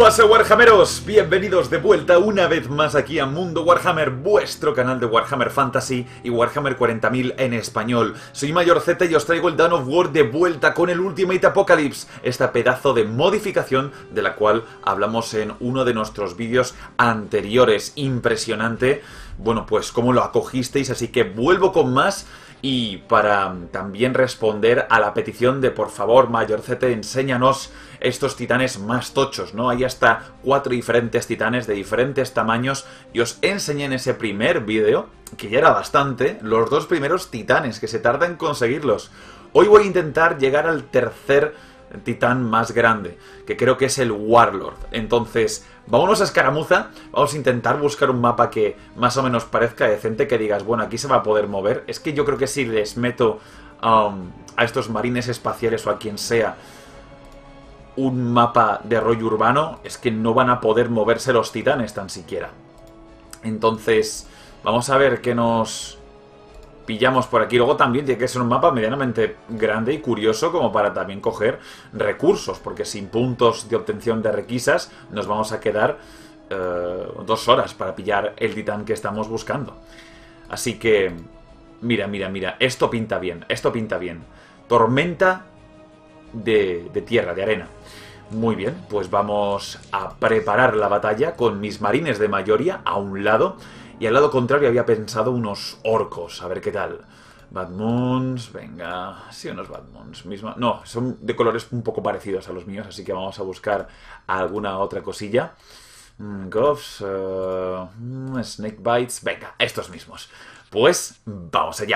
pasa, Warhammeros? Bienvenidos de vuelta una vez más aquí a Mundo Warhammer, vuestro canal de Warhammer Fantasy y Warhammer 40.000 en español. Soy Mayor Z y os traigo el Dawn of War de vuelta con el Ultimate Apocalypse, esta pedazo de modificación de la cual hablamos en uno de nuestros vídeos anteriores. Impresionante. Bueno, pues cómo lo acogisteis, así que vuelvo con más. Y para también responder a la petición de, por favor, Mayor Z, enséñanos estos titanes más tochos, ¿no? Hay hasta 4 diferentes titanes de diferentes tamaños y os enseñé en ese primer vídeo, que ya era bastante, los 2 primeros titanes, que se tarda en conseguirlos. Hoy voy a intentar llegar al tercer titán más grande, que creo que es el Warlord. Entonces, vámonos a escaramuza, vamos a intentar buscar un mapa que más o menos parezca decente, que digas, bueno, aquí se va a poder mover. Es que yo creo que si les meto a estos marines espaciales o a quien sea un mapa de rollo urbano, es que no van a poder moverse los titanes tan siquiera. Entonces, vamos a ver qué nos pillamos por aquí. Luego también tiene que ser un mapa medianamente grande y curioso como para también coger recursos, porque sin puntos de obtención de requisas nos vamos a quedar 2 horas para pillar el titán que estamos buscando. Así que, mira, esto pinta bien, Tormenta de tierra, de arena. Muy bien, pues vamos a preparar la batalla con mis marines de mayoría a un lado. Y al lado contrario había pensado unos orcos. A ver qué tal. Bad Moons, venga. Sí, unos Bad Moons. No, son de colores un poco parecidos a los míos. Así que vamos a buscar alguna otra cosilla. Goffs, Snake Bites. Venga, estos mismos. Pues vamos allá.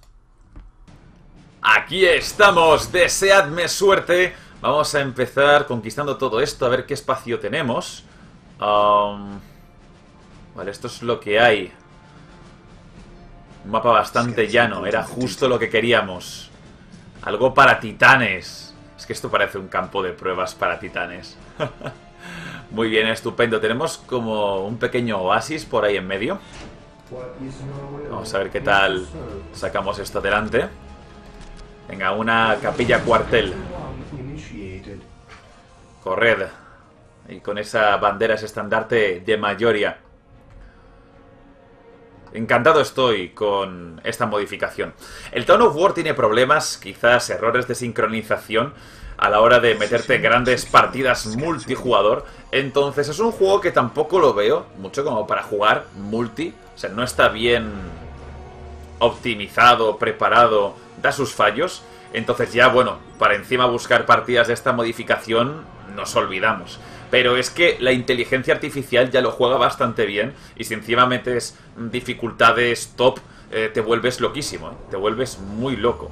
Aquí estamos. Deseadme suerte. Vamos a empezar conquistando todo esto. A ver qué espacio tenemos. Vale, esto es lo que hay. Un mapa bastante llano. Era justo lo que queríamos. Algo para titanes. Es que esto parece un campo de pruebas para titanes. Muy bien, estupendo. Tenemos como un pequeño oasis por ahí en medio. Vamos a ver qué tal sacamos esto adelante. Venga, una capilla cuartel. Corred. Y con esa bandera, ese estandarte de mayoría. Encantado estoy con esta modificación. El Dawn of War tiene problemas, quizás errores de sincronización a la hora de meterte grandes partidas multijugador. Entonces es un juego que tampoco lo veo mucho como para jugar multi. O sea, no está bien optimizado, preparado, da sus fallos. Entonces ya, bueno, para encima buscar partidas de esta modificación nos olvidamos. Pero es que la inteligencia artificial ya lo juega bastante bien. Y si encima metes dificultades top, te vuelves loquísimo, ¿eh? Te vuelves muy loco.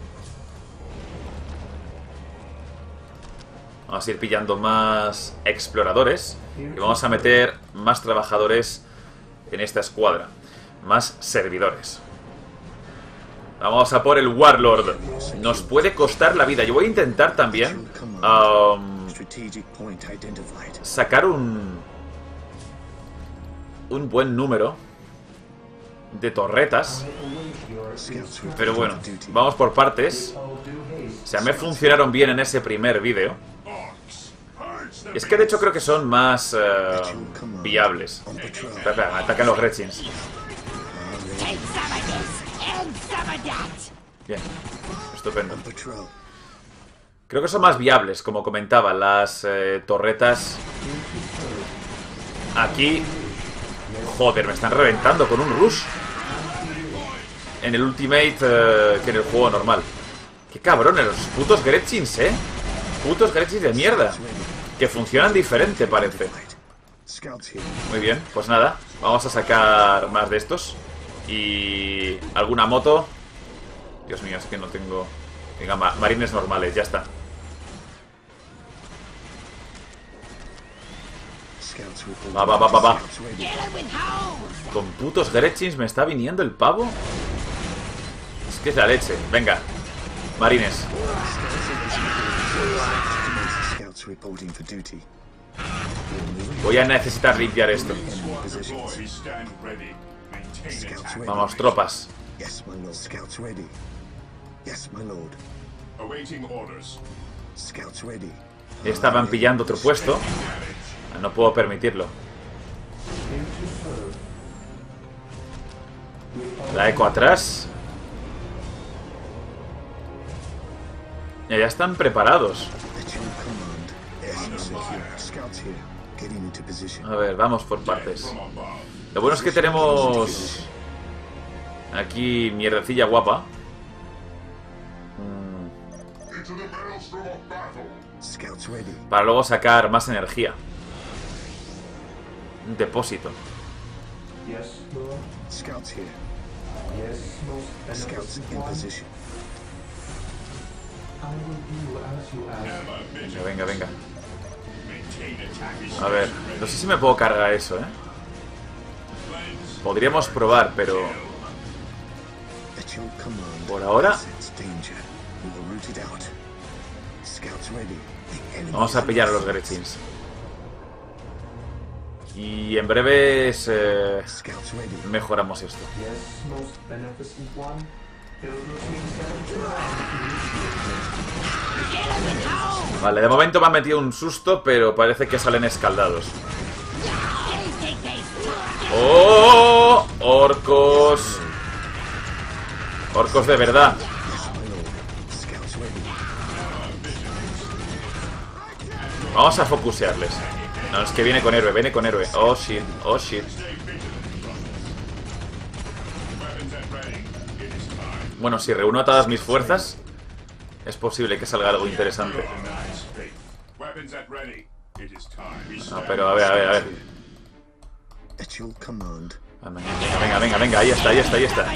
Vamos a ir pillando más exploradores. Y vamos a meter más trabajadores en esta escuadra. Más servidores. Vamos a por el Warlord. Nos puede costar la vida. Yo voy a intentar también sacar un buen número de torretas. Pero bueno, vamos por partes. O sea, me funcionaron bien en ese primer vídeo. Es que de hecho creo que son más viables. Espera, atacan los Gretchins. Bien, estupendo. Creo que son más viables, como comentaba. Las torretas aquí. Joder, me están reventando con un rush en el Ultimate que en el juego normal. Qué cabrones, los putos Gretchins, putos Gretchins de mierda, que funcionan diferente, parece. Muy bien, pues nada, vamos a sacar más de estos. Y alguna moto. Dios mío, es que no tengo. Venga, marines normales, ya está. Va. Con putos Gretchins me está viniendo el pavo. Es que es la leche. Venga, marines. Voy a necesitar limpiar esto. Vamos, tropas. Estaban pillando otro puesto. No puedo permitirlo. La eco atrás. Ya están preparados. A ver, vamos por partes. Lo bueno es que tenemos aquí mierdecilla guapa. Para luego sacar más energía. Un depósito. Venga, venga, venga. A ver, no sé si me puedo cargar eso, ¿eh? Podríamos probar, pero... por ahora... vamos a pillar a los Gretchins. Y en breve mejoramos esto. Vale, de momento me ha metido un susto, pero parece que salen escaldados. ¡Oh! ¡Orcos! ¡Orcos de verdad! Vamos a focusearles. No, es que viene con héroe, viene con héroe. Oh shit, oh shit. Bueno, si reúno todas mis fuerzas, es posible que salga algo interesante. No, pero a ver, a ver, a ver. Venga, venga, venga, venga, ahí está, ahí está, ahí está.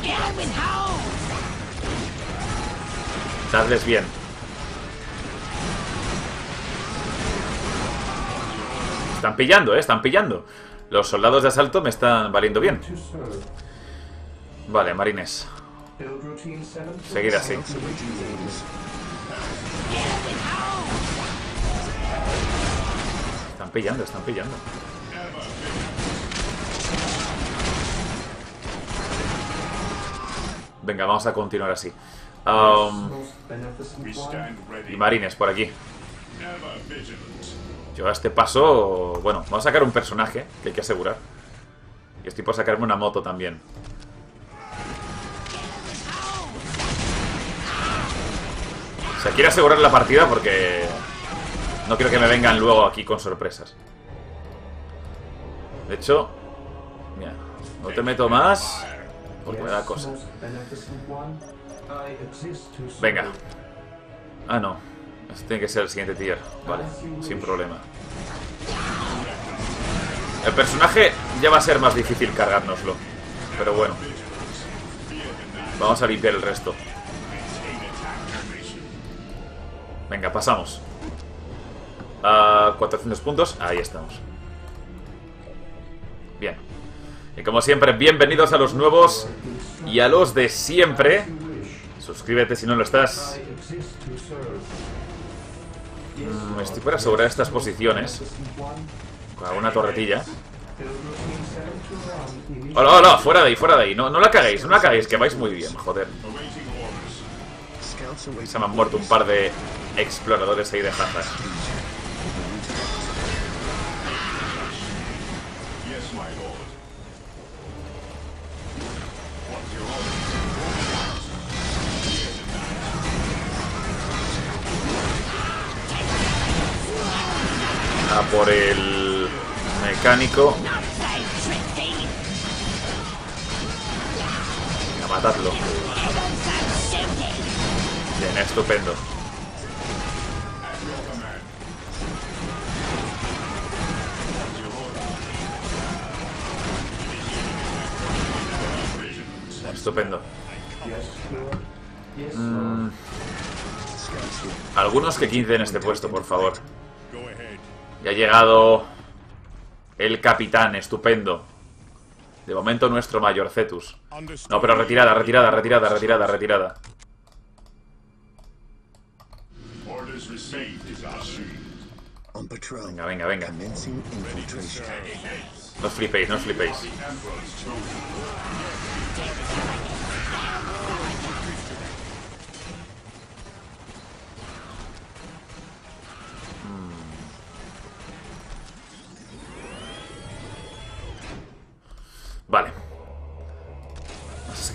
Dadles bien. Están pillando, están pillando. Los soldados de asalto me están valiendo bien. Vale, marines. Seguir así. Están pillando, están pillando. Venga, vamos a continuar así. Y marines por aquí. Yo a este paso... bueno, vamos a sacar un personaje que hay que asegurar. Y estoy por sacarme una moto también. O sea, quiero asegurar la partida porque... no quiero que me vengan luego aquí con sorpresas. De hecho... mira, no te meto más porque me da cosa. Venga. Ah, no. Este tiene que ser el siguiente tier. Vale, sin problema. El personaje ya va a ser más difícil cargárnoslo. Pero bueno. Vamos a limpiar el resto. Venga, pasamos. 400 puntos. Ahí estamos. Bien. Y como siempre, bienvenidos a los nuevos y a los de siempre. Suscríbete si no lo estás. Estoy por asegurar estas posiciones con alguna torretilla. ¡Hola, hola! Fuera de ahí, fuera de ahí. No, no la caguéis, no la caguéis, que vais muy bien, joder. Se me han muerto un par de exploradores ahí de jazas. A por el mecánico. A matarlo. Bien, estupendo. Estupendo. Algunos que quiten este puesto, por favor. Ya ha llegado el capitán, estupendo. De momento nuestro mayor Cetus. No, pero retirada, retirada, retirada, retirada, retirada. Venga, venga, venga. No os flipéis, no os flipéis.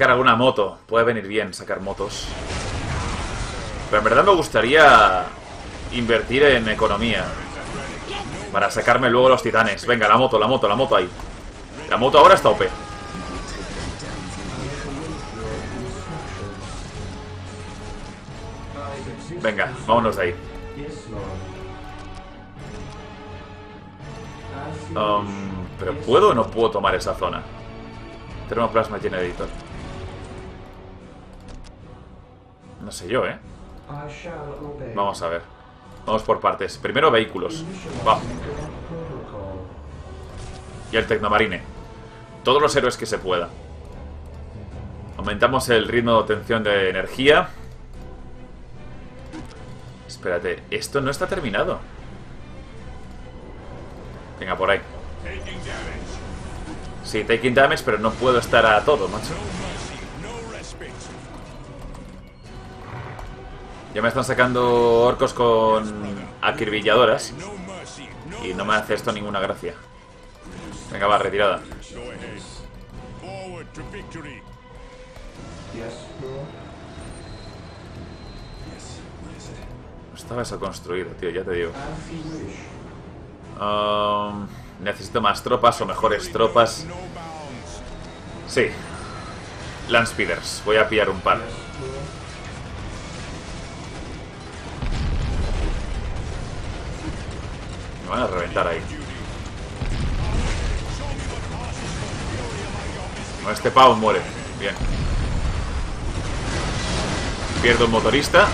sacar alguna moto. Puede venir bien sacar motos. Pero en verdad me gustaría invertir en economía para sacarme luego los titanes. Venga, la moto ahí. La moto ahora está OP. Venga, vámonos de ahí. Pero ¿puedo o no puedo tomar esa zona? Thermoplasma Generator. No sé yo, ¿eh? Vamos a ver. Vamos por partes. Primero vehículos. Va. Y el Tecnomarine. Todos los héroes que se pueda. Aumentamos el ritmo de obtención de energía. Espérate, esto no está terminado. Venga, por ahí. Sí, taking damage, pero no puedo estar a todo, macho. Ya me están sacando orcos con acribilladoras y no me hace esto ninguna gracia. Venga, va, retirada. No estaba eso construido, tío, ya te digo. Necesito más tropas o mejores tropas. Sí. Landspeeders. Voy a pillar un par. Me van a reventar ahí. No, este pavo muere. Bien. Pierdo un motorista.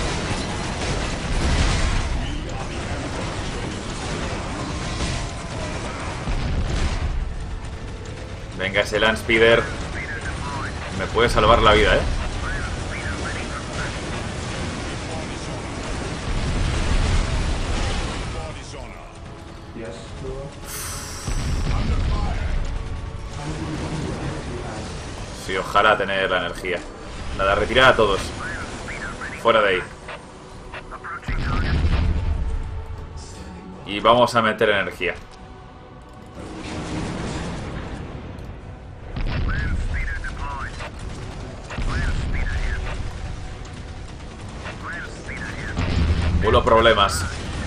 Venga, ese Landspeeder me puede salvar la vida, ¿eh? Sí, ojalá tener la energía. Nada, retirar a todos. Fuera de ahí. Y vamos a meter energía. Bulo problemas.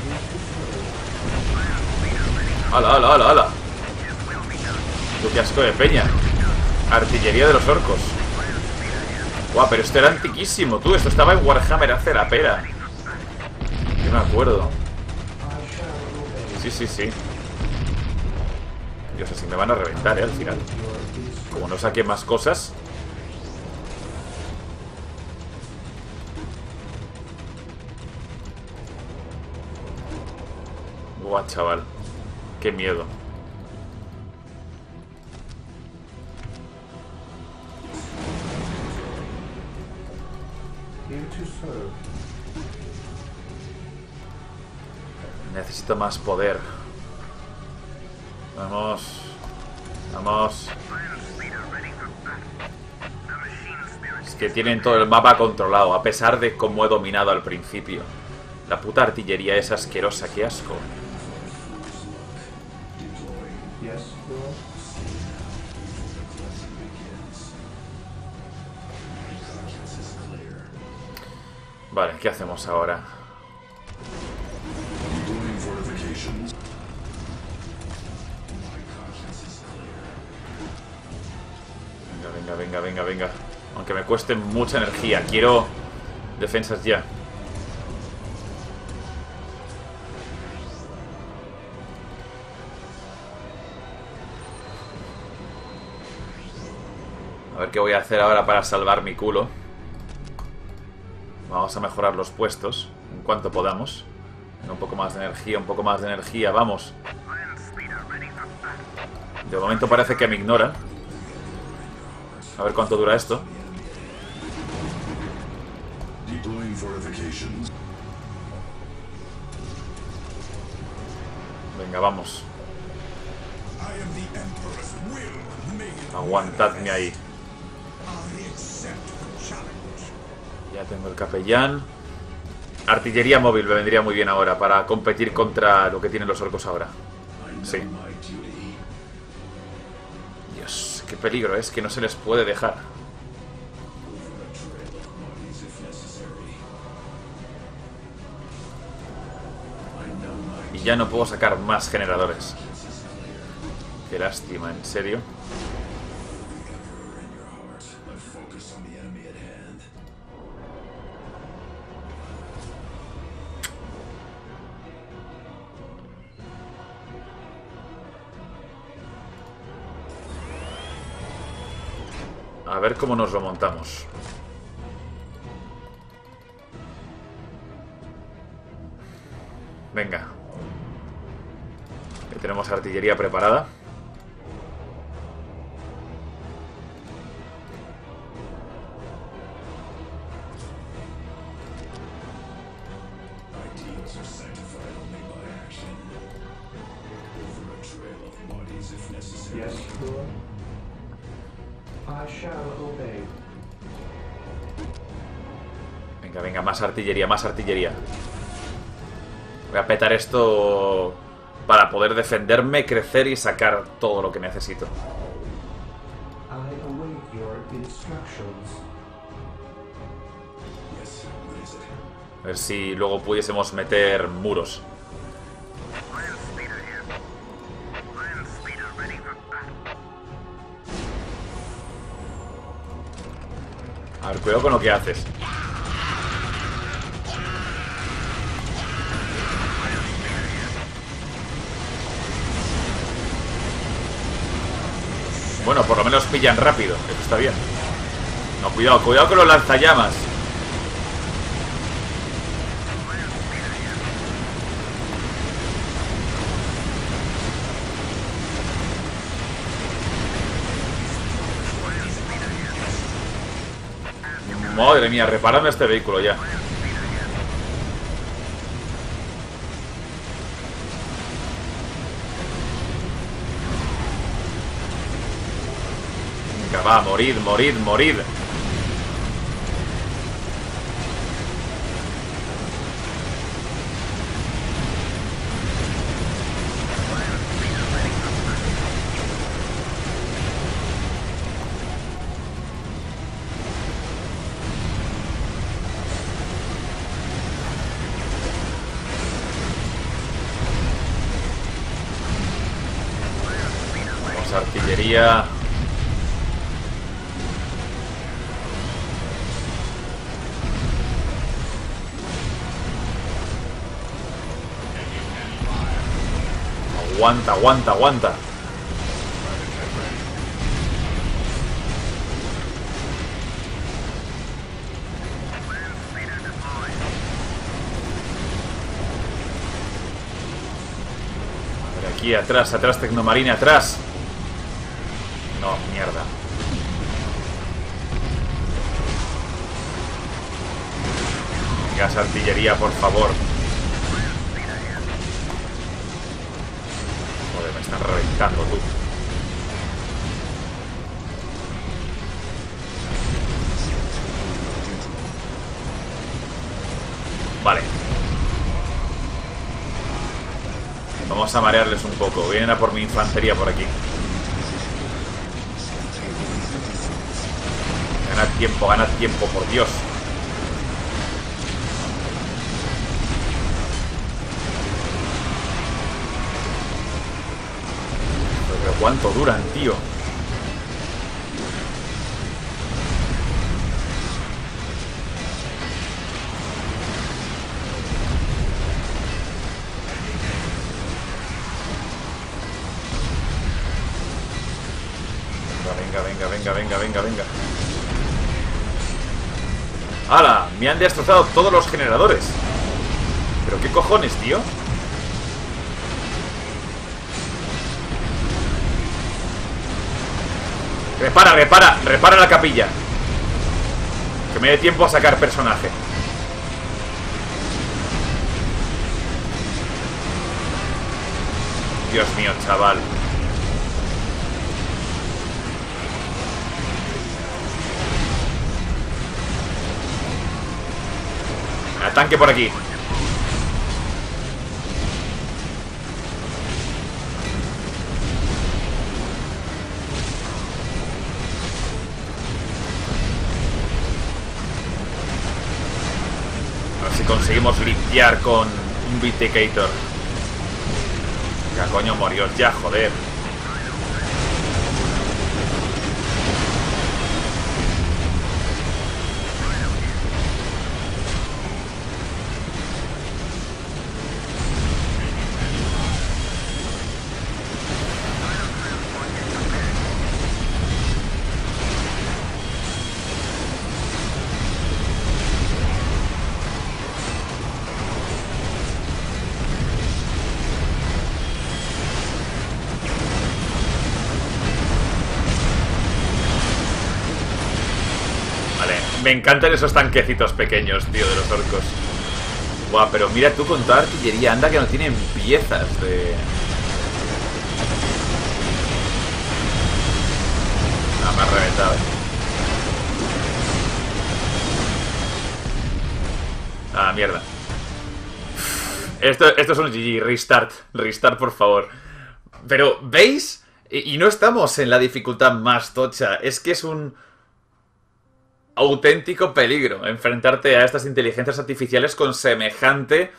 ¡Hala, hala, hala, hala! ¡Qué asco de peña! Artillería de los orcos. Guau, pero esto era antiquísimo, tú. Esto estaba en Warhammer hace la pera. Yo me acuerdo. Sí, sí, sí. Dios, así me van a reventar, al final. Como no saque más cosas. Buah, chaval. Qué miedo. Necesito más poder. Vamos. Vamos. Es que tienen todo el mapa controlado, a pesar de cómo he dominado al principio. La puta artillería es asquerosa, qué asco. Vale, ¿qué hacemos ahora? Venga, venga, venga, venga. Aunque me cueste mucha energía. Quiero defensas ya. A ver qué voy a hacer ahora para salvar mi culo. Vamos a mejorar los puestos en cuanto podamos. Un poco más de energía, un poco más de energía. Vamos. De momento parece que me ignora. A ver cuánto dura esto. Venga, vamos. Aguantadme ahí. Ya tengo el capellán. Artillería móvil me vendría muy bien ahora para competir contra lo que tienen los orcos ahora. Sí. Dios, qué peligro es que no se les puede dejar. ya no puedo sacar más generadores. Qué lástima, en serio. A ver cómo nos lo montamos. Venga. Ya tenemos artillería preparada. Venga, venga, más artillería, más artillería. Voy a petar esto para poder defenderme, crecer y sacar todo lo que necesito. A ver si luego pudiésemos meter muros. A ver, cuidado con lo que haces. Bueno, por lo menos pillan rápido. Eso está bien. No, cuidado, cuidado con los lanzallamas. Madre mía, repárame este vehículo ya. Venga, va, morid, morid, morid. Artillería. Aguanta, aguanta, aguanta. A ver, aquí atrás, atrás, Tecnomarine, atrás. No, mierda. Gas artillería, por favor. Joder, me están reventando, tú. Vale. Vamos a marearles un poco. Vienen a por mi infantería por aquí. Ganad tiempo, por Dios. Pero cuánto duran, tío. Venga, venga, venga, venga, venga, venga. ¡Hala! Me han destrozado todos los generadores. ¿Pero qué cojones, tío? Repara, repara, repara la capilla. Que me dé tiempo a sacar personaje. Dios mío, chaval. Tanque por aquí. A ver si conseguimos limpiar con un Vindicator. Venga, coño, moríos ya, joder. Me encantan esos tanquecitos pequeños, tío, de los orcos. Buah, pero mira tú con toda artillería. Anda que no tienen piezas de... Ah, me ha reventado. Ah, mierda. Esto es un GG. Restart. Restart, por favor. Pero, ¿veis? Y no estamos en la dificultad más tocha. Es que es un... auténtico peligro enfrentarte a estas inteligencias artificiales con semejante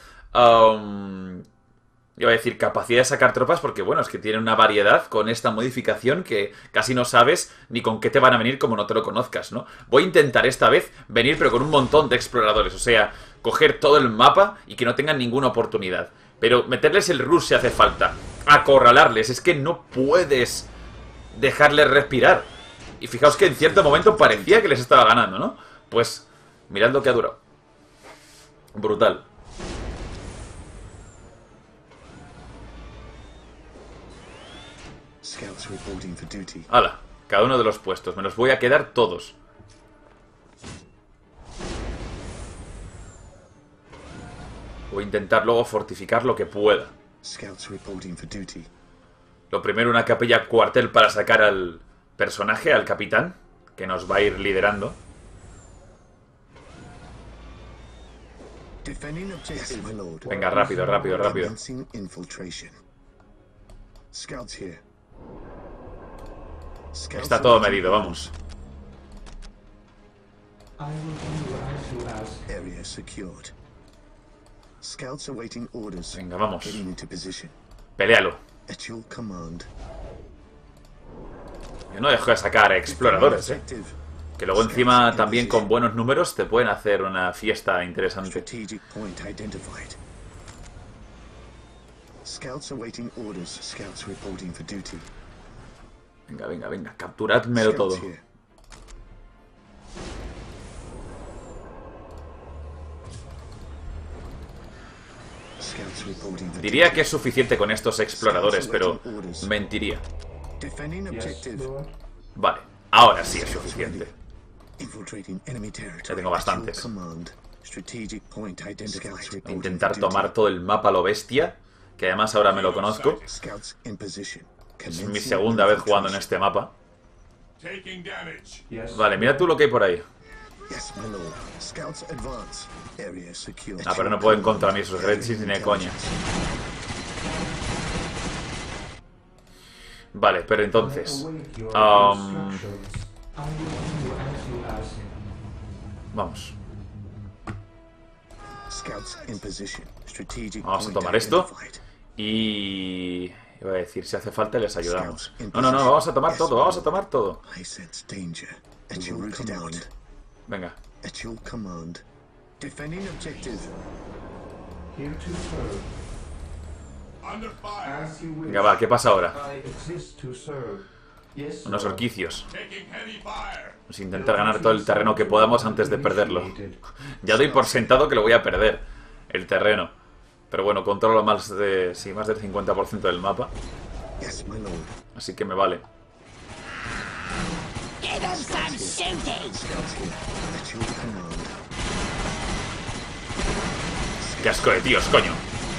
iba a decir capacidad de sacar tropas, porque bueno, es que tienen una variedad con esta modificación que casi no sabes ni con qué te van a venir como no te lo conozcas, ¿no? Voy a intentar esta vez venir pero con un montón de exploradores, o sea, coger todo el mapa y que no tengan ninguna oportunidad, pero meterles el rush si hace falta, acorralarles, es que no puedes dejarles respirar. Y fijaos que en cierto momento parecía que les estaba ganando, ¿no? Pues, mirad lo que ha durado. Brutal. Hala, cada uno de los puestos. Me los voy a quedar todos. Voy a intentar luego fortificar lo que pueda. Lo primero, una capilla cuartel para sacar al... personaje, al capitán, que nos va a ir liderando. Venga, rápido, rápido, rápido. Está todo medido, vamos. Venga, vamos. Peléalo. Yo no dejo de sacar exploradores, ¿eh? Que luego encima también con buenos números te pueden hacer una fiesta interesante. Venga, venga, venga. Capturadmelo todo. Diría que es suficiente con estos exploradores, pero mentiría. Vale, ahora sí es suficiente. Ya tengo bastantes. Voy a intentar tomar todo el mapa a lo bestia, que además ahora me lo conozco. Es mi segunda vez jugando en este mapa. Vale, mira tú lo que hay por ahí. Ah, pero no puedo encontrar ni esos Redshins ni de coña. Vale, pero entonces... vamos. Vamos a tomar esto. Y... iba a decir, si hace falta les ayudamos. No, no, no, vamos a tomar todo, vamos a tomar todo. Venga. Venga, va, ¿qué pasa ahora? Unos orquicios. Vamos a intentar ganar todo el terreno que podamos antes de perderlo. Ya doy por sentado que lo voy a perder, el terreno. Pero bueno, controlo más de... sí, más del 50% del mapa. Así que me vale. ¡Qué asco de tíos, coño!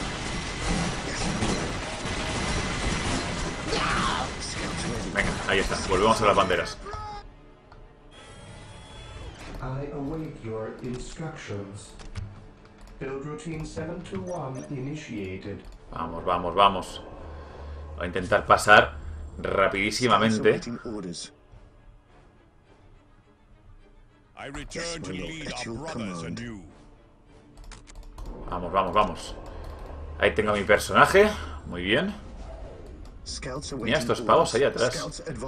Venga, ahí está. Volvemos a las banderas. Vamos, vamos, vamos. Voy a intentar pasar rapidísimamente. Vamos, vamos, vamos. Ahí tengo a mi personaje. Muy bien. Mira estos pavos ahí atrás.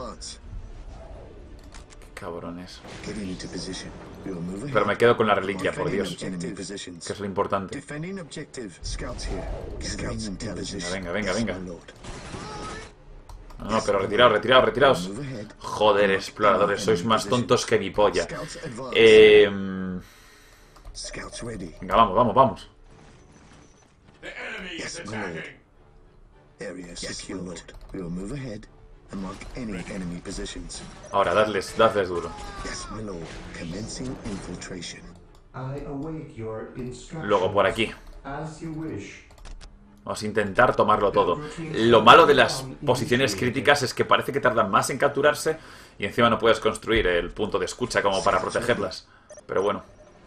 Qué cabrones. Pero me quedo con la reliquia, por Dios. Que es lo importante. Venga, venga, venga. No, pero retiraos, retiraos, retiraos. Joder, exploradores, sois más tontos que mi polla. Venga, vamos, vamos, vamos. Ahora, dadles duro. Luego por aquí. Vamos a intentar tomarlo todo. Lo malo de las posiciones críticas es que parece que tardan más en capturarse y encima no puedes construir el punto de escucha como para protegerlas. Pero bueno.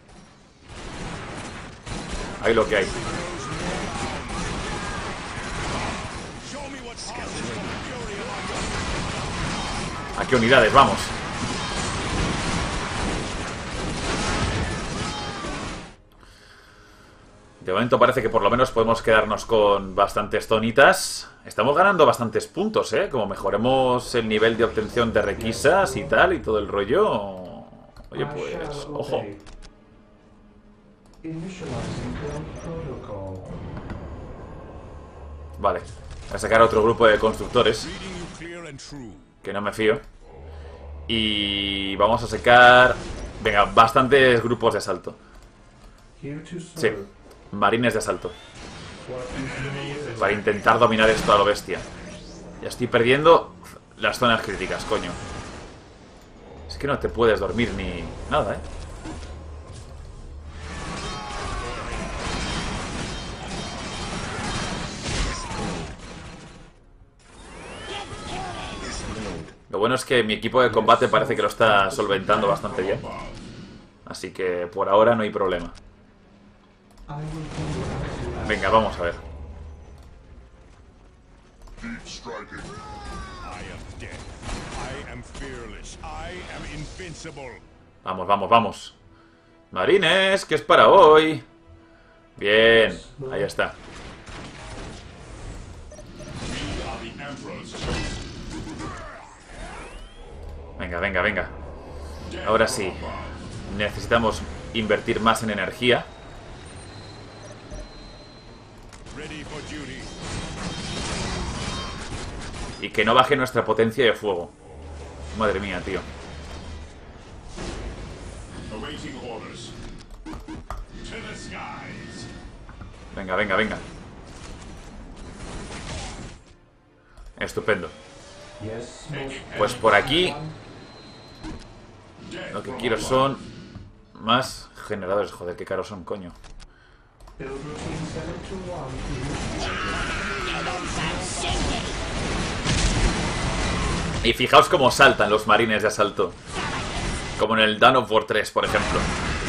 Hay lo que hay. ¿A qué unidades? Vamos. De momento parece que por lo menos podemos quedarnos con bastantes zonitas. Estamos ganando bastantes puntos, ¿eh? Como mejoremos el nivel de obtención de requisas y tal, y todo el rollo. Oye, pues, ojo. Vale. Voy a sacar otro grupo de constructores, que no me fío. Y vamos a sacar... Venga, bastantes grupos de asalto. Sí. Marines de asalto. Para intentar dominar esto a lo bestia. Ya estoy perdiendo las zonas críticas, coño. Es que no te puedes dormir ni nada, ¿eh? Lo bueno es que mi equipo de combate parece que lo está solventando bastante bien. Así que por ahora no hay problema. Venga, vamos a ver. Vamos, vamos, vamos. Marines, que es para hoy. Bien, ahí está. Venga, venga, venga. Ahora sí. Necesitamos invertir más en energía. Y que no baje nuestra potencia de fuego. Madre mía, tío. Venga, venga, venga. Estupendo. Pues por aquí lo que quiero son más generadores. Joder, qué caros son, coño. Y fijaos cómo saltan los marines de asalto. Como en el Dawn of War 3, por ejemplo.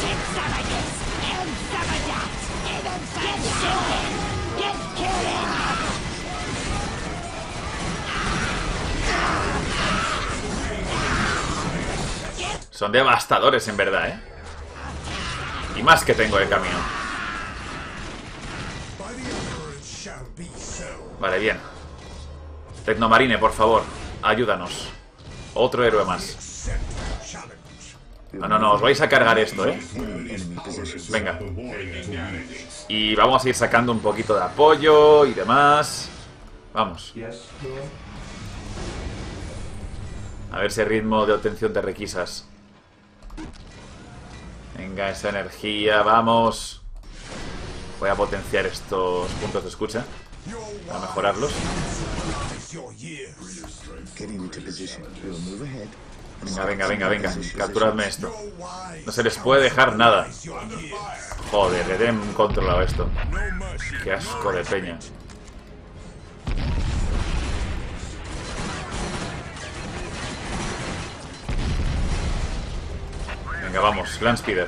Son devastadores en verdad, ¿eh? Y más que tengo de camino. Vale, bien. Tecnomarine, por favor, ayúdanos. Otro héroe más. No, no, no, os vais a cargar esto, ¿eh? Venga. Y vamos a ir sacando un poquito de apoyo y demás. Vamos. A ver ese ritmo de obtención de requisas. Venga, esa energía, vamos. Voy a potenciar estos puntos de escucha para mejorarlos. Venga, venga, venga, venga. Capturadme esto. No se les puede dejar nada. Joder, le den controlado esto. Qué asco de peña. Venga, vamos, Landspeeder.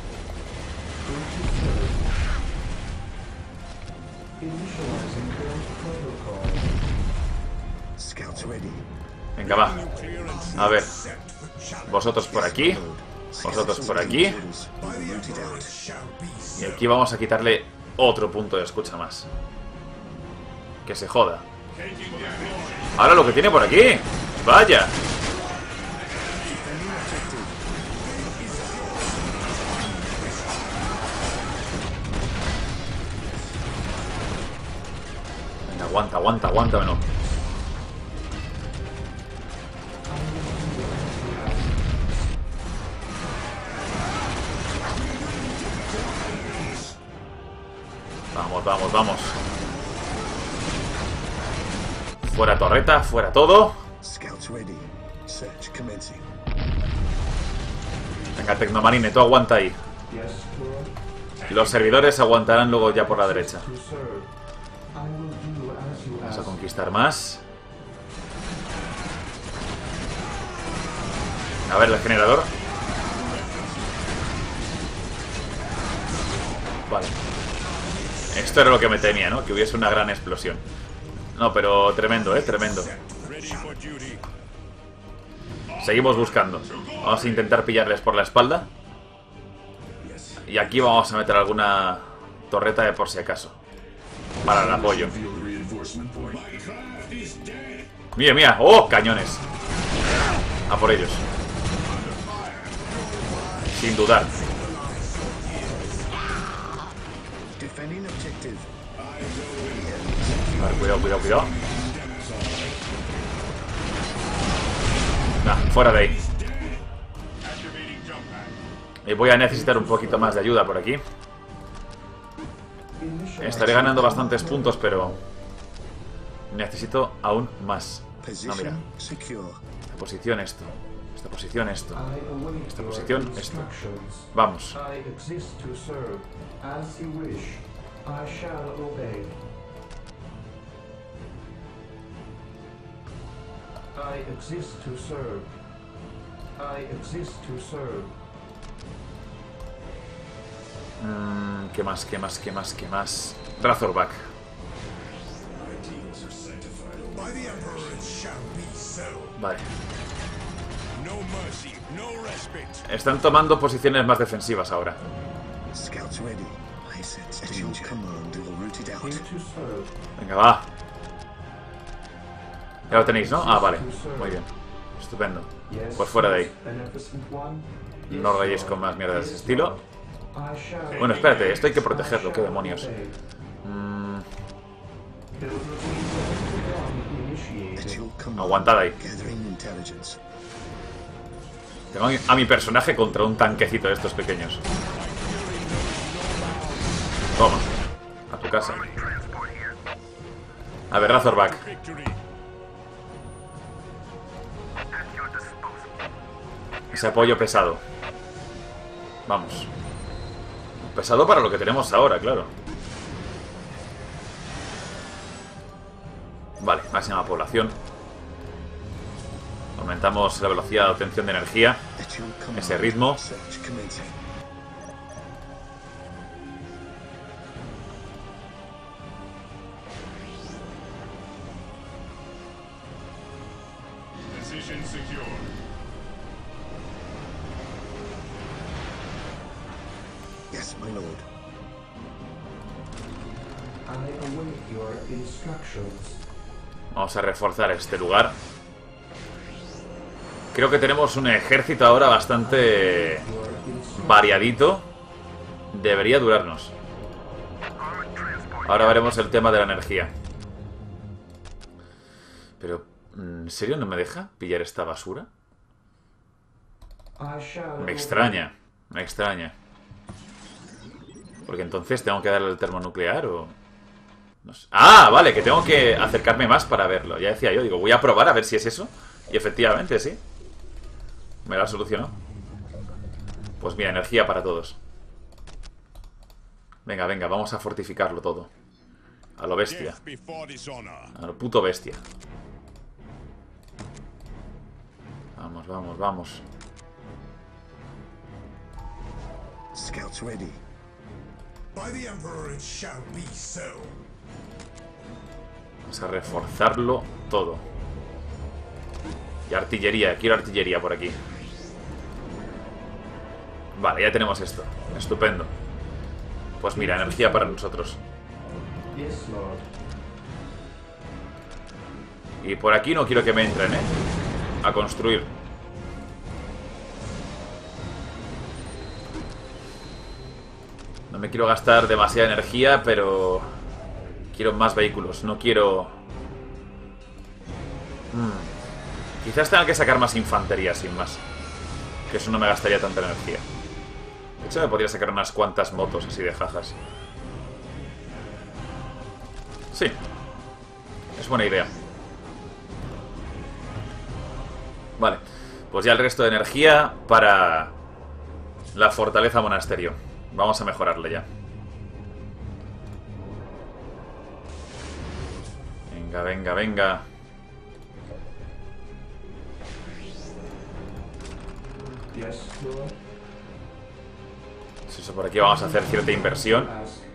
Venga, va. A ver. Vosotros por aquí. Vosotros por aquí. Y aquí vamos a quitarle otro punto de escucha más. Que se joda. Ahora lo que tiene por aquí. Vaya. Venga, aguanta, aguanta, aguanta, no. Vamos, vamos, vamos. Fuera torreta, fuera todo. Venga, Tecnomarine, tú aguanta ahí. Los servidores aguantarán luego ya por la derecha. Vamos a conquistar más. A ver, el generador. Vale. Esto era lo que me temía, ¿no? Que hubiese una gran explosión. No, pero tremendo, tremendo. Seguimos buscando. Vamos a intentar pillarles por la espalda. Y aquí vamos a meter alguna torreta de por si acaso. Para el apoyo. Mira, mira. ¡Oh! Cañones. A por ellos. Sin dudar. A ver, cuidado, cuidado, cuidado. Nah, fuera de ahí. Y voy a necesitar un poquito más de ayuda por aquí. Estaré ganando bastantes puntos, pero necesito aún más. No, mira. Esta posición, esto. Esta posición, esto. Esta posición, esto. Vamos. ¿Qué más? ¿Qué más? ¿Qué más? ¿Qué más? Razorback. Vale. Están tomando posiciones más defensivas ahora. Venga, va. Ya lo tenéis, ¿no? Ah, vale. Muy bien. Estupendo. Pues fuera de ahí. No os rayéis con más mierda de ese estilo. Bueno, espérate. Esto hay que protegerlo. ¿Qué demonios? Aguantad ahí. Tengo a mi personaje contra un tanquecito de estos pequeños. Toma. A tu casa. A ver, Razorback. Ese apoyo pesado. Vamos. Pesado para lo que tenemos ahora, claro. Vale, máxima población. Aumentamos la velocidad de obtención de energía. Ese ritmo. Vamos a reforzar este lugar. Creo que tenemos un ejército ahora bastante variadito. Debería durarnos. Ahora veremos el tema de la energía. Pero, ¿en serio no me deja pillar esta basura? Me extraña, me extraña. Porque entonces tengo que darle el termonuclear o... No sé. Ah, vale, que tengo que acercarme más para verlo. Ya decía yo, digo, voy a probar a ver si es eso. Y efectivamente, sí. Me lo ha solucionado. Pues mira, energía para todos. Venga, venga, vamos a fortificarlo todo. A lo bestia. A lo puto bestia. Vamos, vamos, vamos. Scouts ready. By the Emperor it shall be so. Vamos a reforzarlo todo. Y artillería, quiero artillería por aquí. Vale, ya tenemos esto. Estupendo. Pues mira, energía para nosotros. Y por aquí no quiero que me entren, ¿eh? A construir. No me quiero gastar demasiada energía, pero quiero más vehículos. No quiero... Quizás tenga que sacar más infantería, sin más. Que eso no me gastaría tanta energía. De hecho, me podría sacar unas cuantas motos así de jajas. Sí. Es buena idea. Vale. Pues ya el resto de energía para la fortaleza monasterio. Vamos a mejorarle ya. Venga, venga, venga. Eso, por aquí vamos a hacer cierta inversión.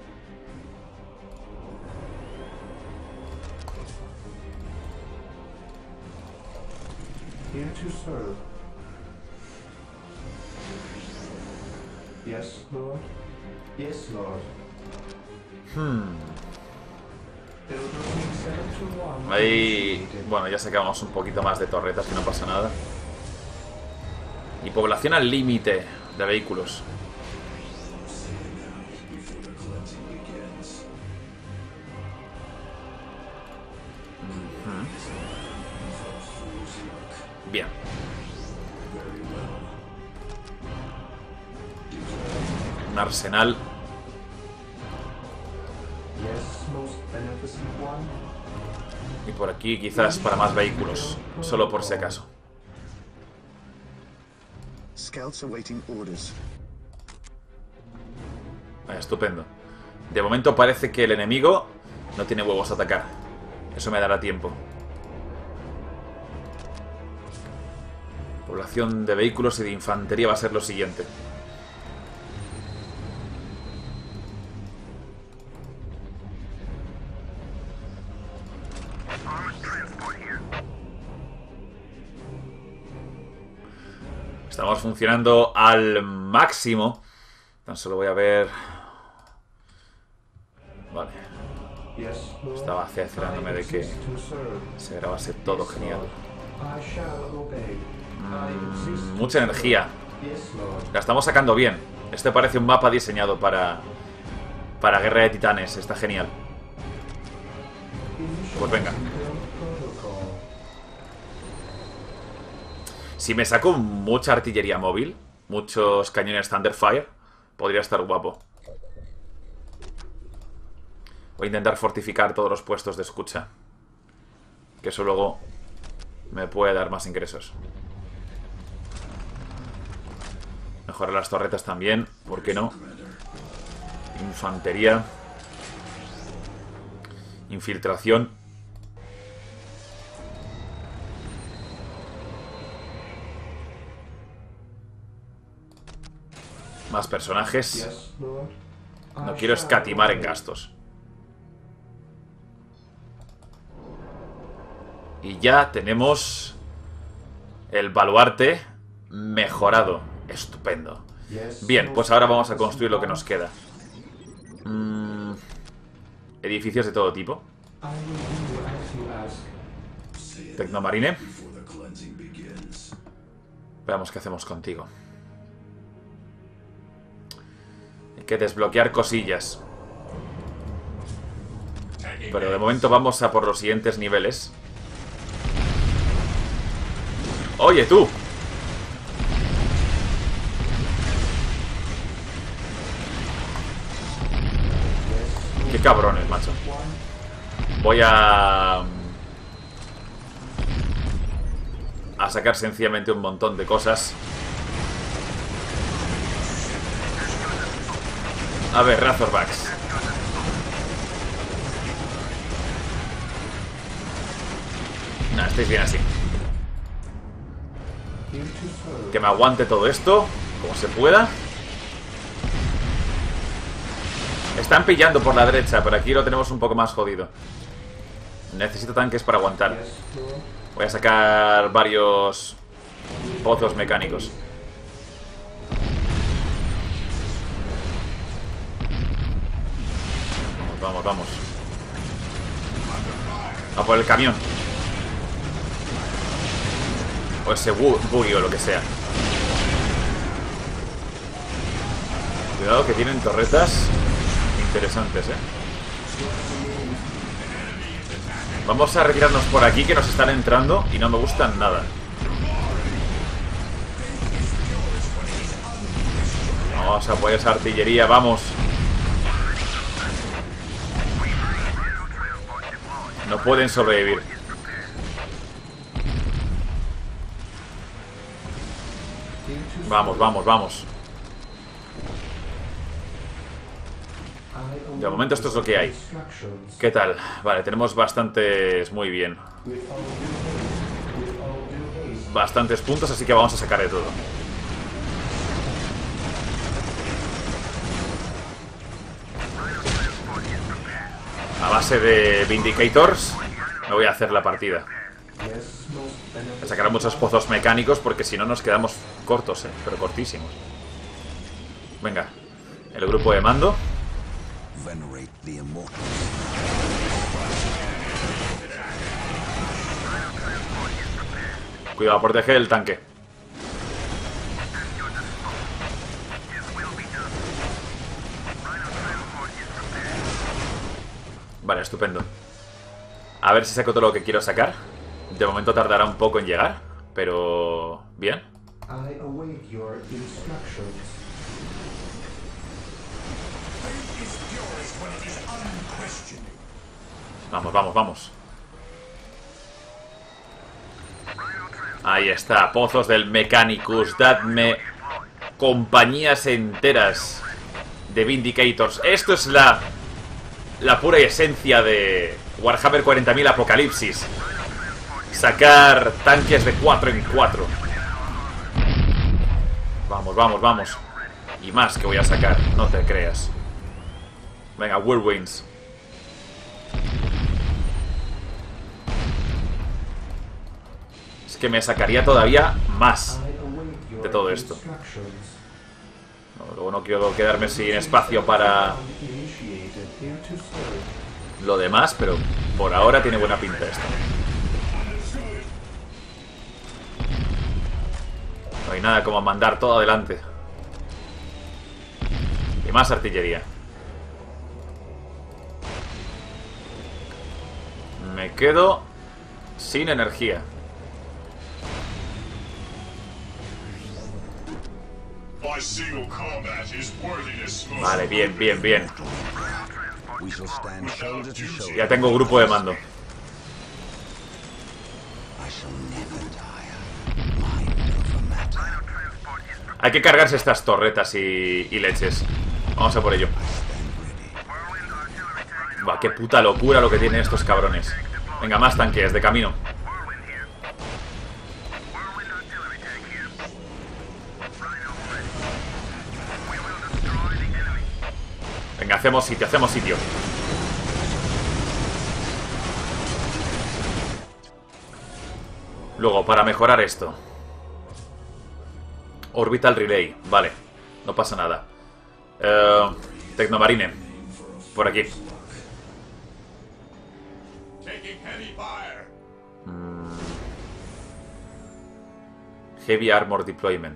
Here to serve. Yes, Lord. Yes, Lord. Ahí... Bueno, ya sacamos un poquito más de torretas, que no pasa nada. Y población al límite de vehículos. Bien. Un arsenal. Y por aquí quizás para más vehículos. Solo por si acaso. Scouts awaiting orders. Estupendo. De momento parece que el enemigo no tiene huevos a atacar. Eso me dará tiempo. Población de vehículos y de infantería va a ser lo siguiente. Estamos funcionando al máximo. Tan solo voy a ver... Vale. Estaba cerciorándome de que se grabase todo genial. Mucha energía. La estamos sacando bien. Este parece un mapa diseñado para Guerra de Titanes. Está genial. Pues venga. Si me saco mucha artillería móvil, muchos cañones Thunderfire, podría estar guapo. Voy a intentar fortificar todos los puestos de escucha, que eso luego me puede dar más ingresos. Mejorar las torretas también, ¿por qué no? Infantería. Infiltración. Más personajes. No quiero escatimar en gastos. Y ya tenemos el baluarte mejorado. Estupendo. Bien, pues ahora vamos a construir lo que nos queda. Edificios de todo tipo. Tecnomarine. Veamos qué hacemos contigo. Hay que desbloquear cosillas. Pero de momento vamos a por los siguientes niveles. ¡Oye, tú! ¡Qué cabrones, macho! Voy a sacar sencillamente un montón de cosas. A ver, Razorbacks. Nah, estáis bien así. Que me aguante todo esto como se pueda. Están pillando por la derecha, pero aquí lo tenemos un poco más jodido. Necesito tanques para aguantar. Voy a sacar varios pozos mecánicos. Vamos, vamos. A por el camión. O ese buggy o lo que sea. Cuidado que tienen torretas interesantes, Vamos a retirarnos por aquí, que nos están entrando y no me gustan nada. Vamos a apoyar esa artillería, vamos. No pueden sobrevivir. Vamos, vamos, vamos. De momento esto es lo que hay. ¿Qué tal? Vale, tenemos bastantes... Muy bien. Bastantes puntos, así que vamos a sacar de todo. A base de Vindicators me voy a hacer la partida. Voy a sacar muchos pozos mecánicos porque si no nos quedamos cortos, pero cortísimos. Venga, el grupo de mando. Cuidado, protege el tanque. Vale, estupendo. A ver si saco todo lo que quiero sacar. De momento tardará un poco en llegar, pero... bien. Vamos, vamos, vamos. Ahí está, pozos del Mechanicus. Dadme compañías enteras de Vindicators. Esto es la pura esencia de Warhammer 40.000 Apocalipsis. Sacar tanques de 4 en 4. Vamos, vamos, vamos. Y más que voy a sacar, no te creas. Venga, Whirlwinds. Es que me sacaría todavía más de todo esto. No, luego no quiero quedarme sin espacio para lo demás, pero por ahora tiene buena pinta esto. No hay nada como mandar todo adelante. Y más artillería. Me quedo sin energía. Vale, bien, bien, bien. Ya tengo grupo de mando. Hay que cargarse estas torretas y leches. Vamos a por ello. Va, qué puta locura lo que tienen estos cabrones. Venga, más tanques de camino. Venga, hacemos sitio, hacemos sitio. Luego, para mejorar esto, Orbital Relay, vale. No pasa nada. Tecnomarine. Por aquí. Heavy Armor Deployment.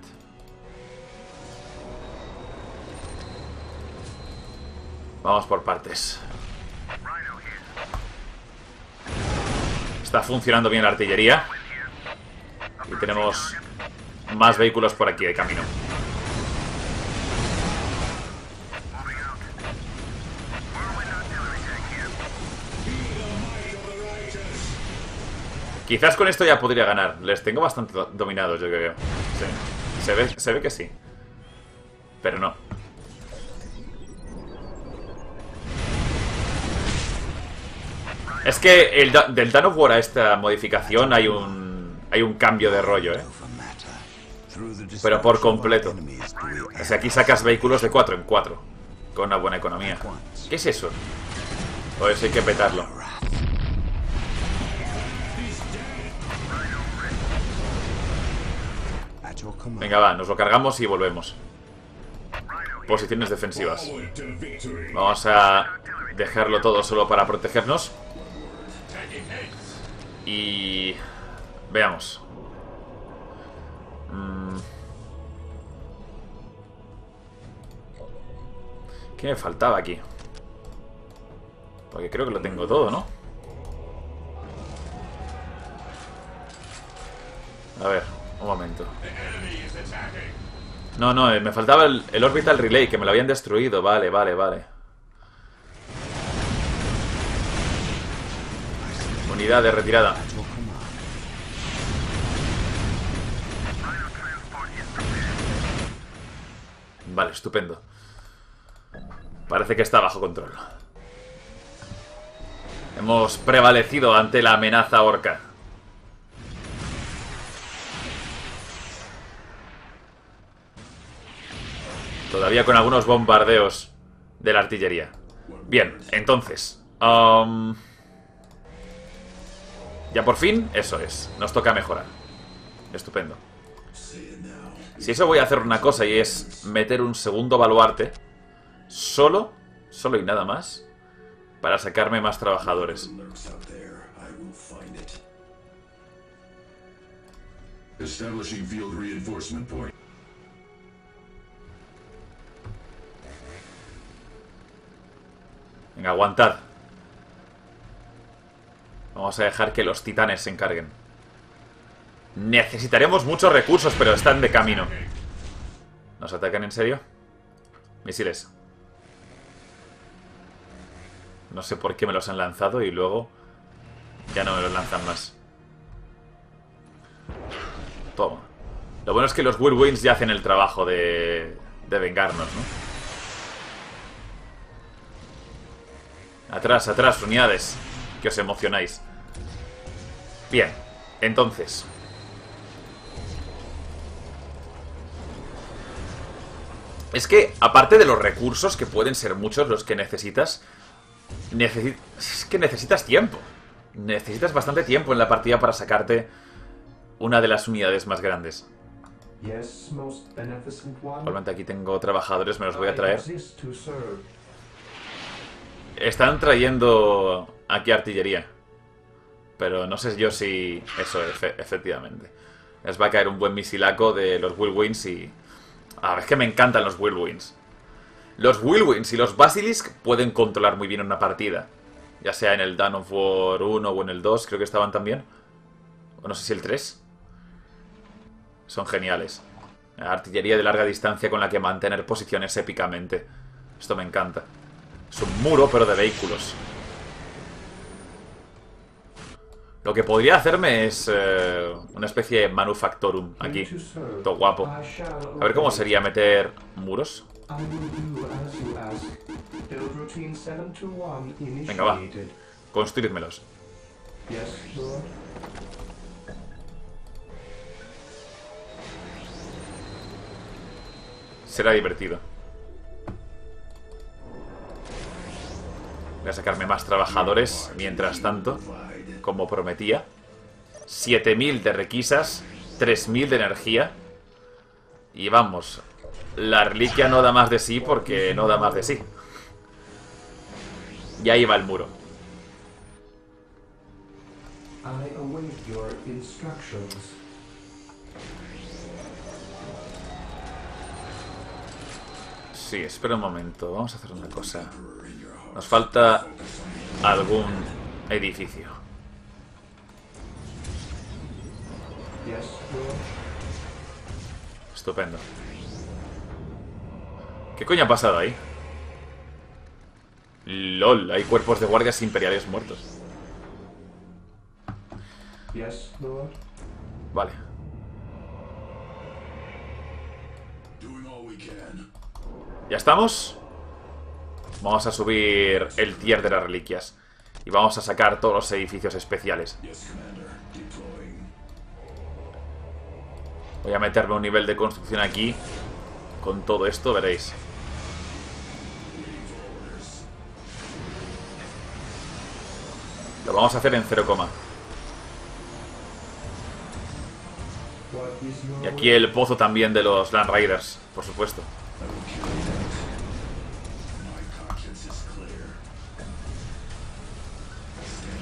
Vamos por partes. Está funcionando bien la artillería. Y tenemos más vehículos por aquí de camino. Quizás con esto ya podría ganar. Les tengo bastante dominados, yo creo. Sí. Se ve que sí. Pero no. Es que del Dawn of War a esta modificación hay un cambio de rollo, pero por completo. O sea, aquí sacas vehículos de 4 en 4 con una buena economía. ¿Qué es eso? Pues hay que petarlo. Venga, va, nos lo cargamos y volvemos. Posiciones defensivas. Vamos a dejarlo todo solo para protegernos. Y... veamos. ¿Qué me faltaba aquí? Porque creo que lo tengo todo, ¿no? A ver, un momento. No, me faltaba el Orbital Relay, que me lo habían destruido. Vale. Unidad de retirada. Vale, estupendo. Parece que está bajo control. Hemos prevalecido ante la amenaza orca. Todavía con algunos bombardeos de la artillería. Bien, entonces ya por fin, eso es. Nos toca mejorar. Estupendo. Si eso, voy a hacer una cosa, y es meter un segundo baluarte. Solo y nada más, para sacarme más trabajadores. Establishing field reinforcement point. Venga, aguantad. Vamos a dejar que los titanes se encarguen. Necesitaremos muchos recursos, pero están de camino. ¿Nos atacan en serio? Misiles. No sé por qué me los han lanzado y luego ya no me los lanzan más. Toma. Lo bueno es que los Whirlwinds ya hacen el trabajo de vengarnos, ¿no? Atrás, atrás, unidades. Que os emocionáis. Bien, entonces es que, aparte de los recursos, que pueden ser muchos los que necesitas, es que necesitas tiempo. Necesitas bastante tiempo en la partida para sacarte una de las unidades más grandes. Igualmente aquí tengo trabajadores, me los voy a traer. Están trayendo aquí artillería, pero no sé yo si eso efectivamente. Les va a caer un buen misilaco de los Whirlwinds y... es que me encantan los Whirlwinds. Los Whirlwinds y los Basilisk pueden controlar muy bien una partida. Ya sea en el Dawn of War 1 o en el 2, creo que estaban también. O no sé si el 3. Son geniales. Artillería de larga distancia con la que mantener posiciones épicamente. Esto me encanta. Es un muro, pero de vehículos. Lo que podría hacerme es una especie de manufactorum aquí. Todo guapo. A ver cómo sería meter muros. Venga, va. Construídmelos. Será divertido. Voy a sacarme más trabajadores mientras tanto, como prometía. 7000 de requisas, 3000 de energía. Y vamos, la reliquia no da más de sí porque no da más de sí. Y ahí va el muro. Sí, espera un momento. Vamos a hacer una cosa. Nos falta algún edificio. Estupendo. ¿Qué coño ha pasado ahí? LOL, hay cuerpos de guardias imperiales muertos. Vale. ¿Ya estamos? Vamos a subir el tier de las reliquias. Y vamos a sacar todos los edificios especiales. Voy a meterme un nivel de construcción aquí. Con todo esto, veréis. Lo vamos a hacer en 0, y aquí el pozo también de los Land Raiders, por supuesto.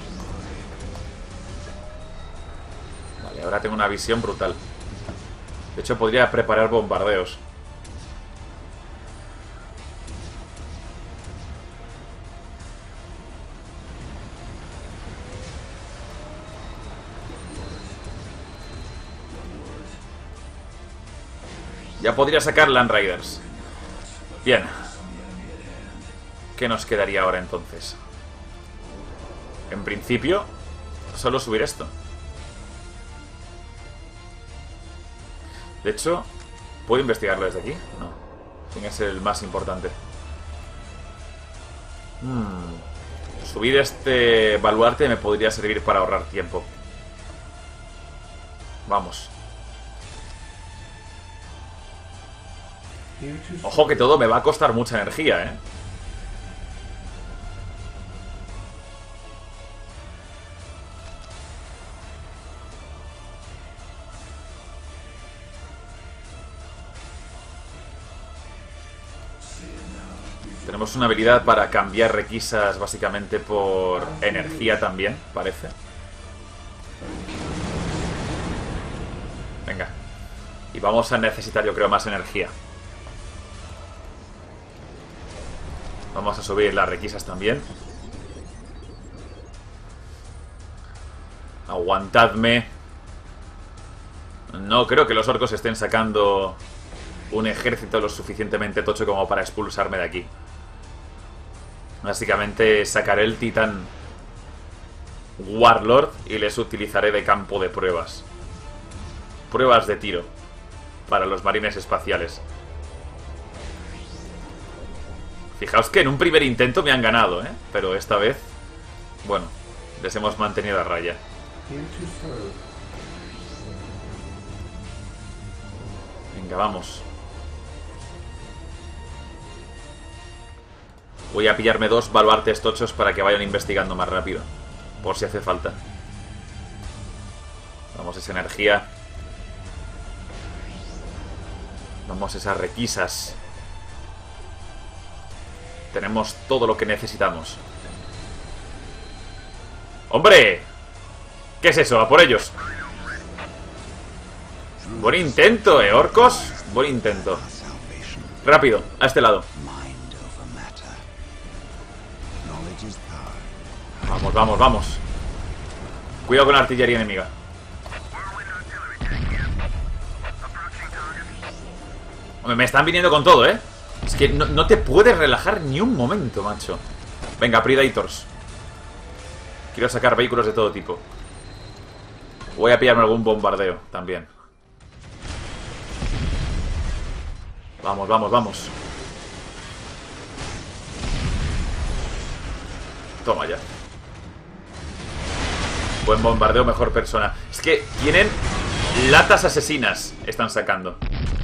Vale, ahora tengo una visión brutal. De hecho, podría preparar bombardeos. Ya podría sacar Land Riders. Bien. ¿Qué nos quedaría ahora entonces? En principio, solo subir esto. De hecho, ¿puedo investigarlo desde aquí? No. Tiene que ser el más importante. Subir este baluarte me podría servir para ahorrar tiempo. Vamos. Ojo que todo me va a costar mucha energía, ¿eh? Tenemos una habilidad para cambiar requisas básicamente por energía también, parece. Venga. Y vamos a necesitar, yo creo, más energía. Vamos a subir las requisas también. Aguantadme. No creo que los orcos estén sacando un ejército lo suficientemente tocho como para expulsarme de aquí. Básicamente sacaré el titán Warlord y les utilizaré de campo de pruebas. Pruebas de tiro para los marines espaciales. Fijaos que en un primer intento me han ganado, ¿eh? Pero esta vez, bueno, les hemos mantenido a raya. Venga, vamos. Voy a pillarme 2 baluartes tochos para que vayan investigando más rápido. Por si hace falta. Vamos, esa energía. Vamos, esas requisas. Tenemos todo lo que necesitamos. ¡Hombre! ¿Qué es eso? ¡A por ellos! Buen intento, orcos. Buen intento. Rápido, a este lado. Vamos, vamos, vamos. Cuidado con la artillería enemiga. Hombre, me están viniendo con todo, ¿eh? Es que no te puedes relajar ni un momento, macho. Venga, Predators. Quiero sacar vehículos de todo tipo. Voy a pillarme algún bombardeo también. Vamos, vamos, vamos. Toma ya. Buen bombardeo, mejor persona. Es que tienen latas asesinas. Están sacando.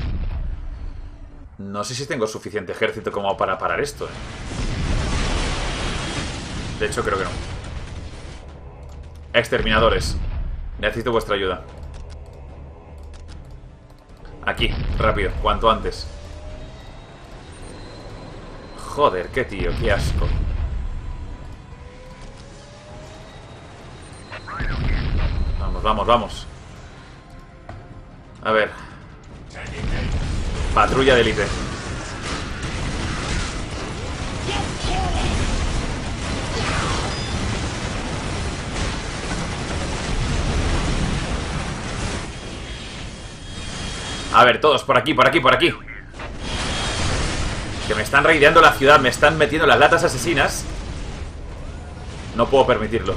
No sé si tengo suficiente ejército como para parar esto, ¿eh? De hecho, creo que no. Exterminadores. Necesito vuestra ayuda. Aquí, rápido, cuanto antes. Joder, qué tío, qué asco. Vamos, vamos, vamos. A ver. Patrulla de élite. A ver, todos, por aquí, por aquí, por aquí. Que me están raideando la ciudad, me están metiendo las latas asesinas. No puedo permitirlo.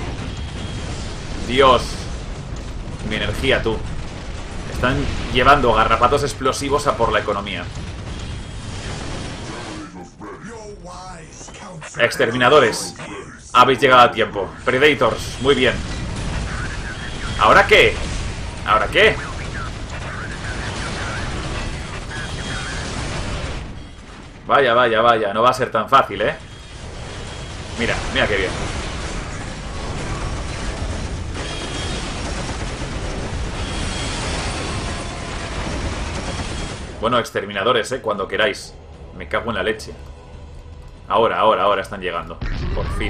Dios. Mi energía, tú. Están llevando garrapatos explosivos a por la economía. Exterminadores. Habéis llegado a tiempo. Predators, muy bien. ¿Ahora qué? ¿Ahora qué? Vaya, vaya, vaya. No va a ser tan fácil, ¿eh? Mira, mira qué bien. Bueno, exterminadores, cuando queráis. Me cago en la leche. Ahora, ahora, ahora están llegando. Por fin.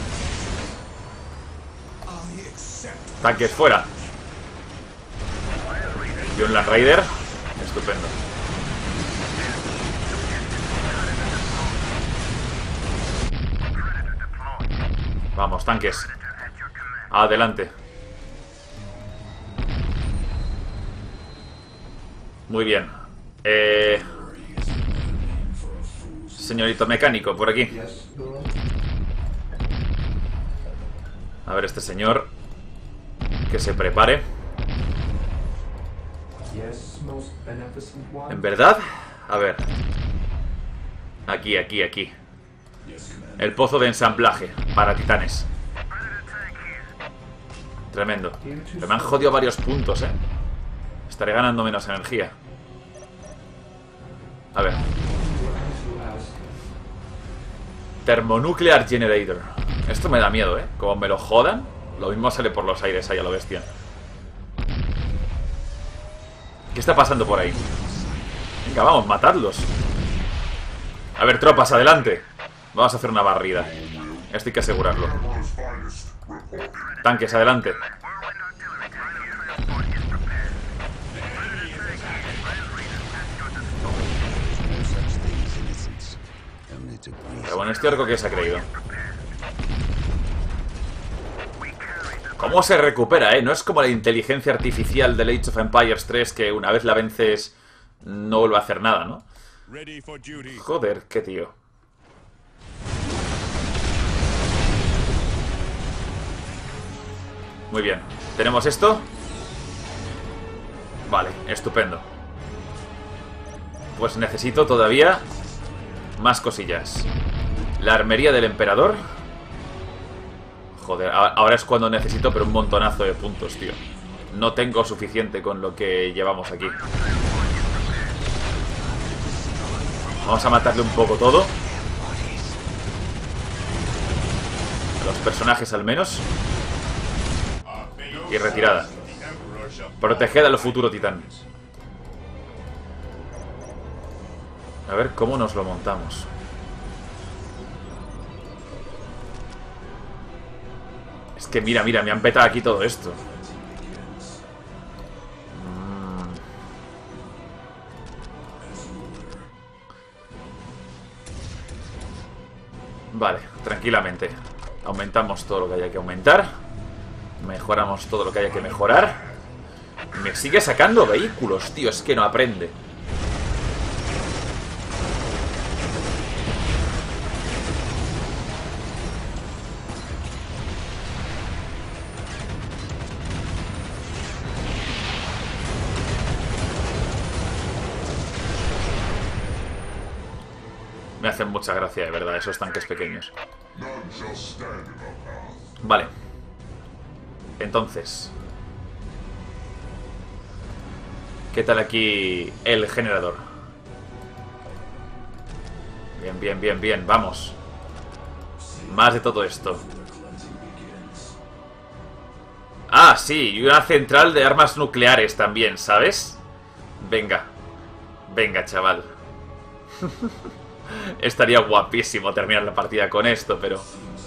Tanques fuera. Y un Land Raider. Estupendo. Vamos, tanques. Adelante. Muy bien. Señorito mecánico, por aquí. Yes, Lord. A ver, este señor. Que se prepare. Yes, most beneficent one. ¿En verdad? A ver. Aquí, aquí, aquí. El pozo de ensamblaje para titanes. Tremendo. Pero me han jodido varios puntos, ¿eh? Estaré ganando menos energía. A ver. Thermonuclear Generator. Esto me da miedo, ¿eh? Como me lo jodan, lo mismo sale por los aires ahí a lo bestia. ¿Qué está pasando por ahí? Venga, vamos, matadlos. A ver, tropas, adelante. Vamos a hacer una barrida. Esto hay que asegurarlo. Tanques, adelante. Pero bueno, este orco que se ha creído. ¿Cómo se recupera, eh? No es como la inteligencia artificial del Age of Empires 3 que una vez la vences no vuelve a hacer nada, ¿no? Joder, qué tío. Muy bien. ¿Tenemos esto? Vale, estupendo. Pues necesito todavía más cosillas. La armería del emperador. Joder, ahora es cuando necesito, pero un montonazo de puntos, tío. No tengo suficiente con lo que llevamos aquí. Vamos a matarle un poco todo. A los personajes al menos. Y retirada. Proteged al futuro titán. A ver cómo nos lo montamos. Es que mira, mira, me han petado aquí todo esto. Vale, tranquilamente. Aumentamos todo lo que haya que aumentar. Mejoramos todo lo que haya que mejorar. Me sigue sacando vehículos, tío. Es que no aprende. Me hacen mucha gracia, de verdad, esos tanques pequeños. Vale. Entonces, ¿qué tal aquí el generador? Bien, bien, bien, bien, vamos. Más de todo esto. Ah, sí, y una central de armas nucleares también, ¿sabes? Venga. Venga, chaval. Estaría guapísimo terminar la partida con esto, pero...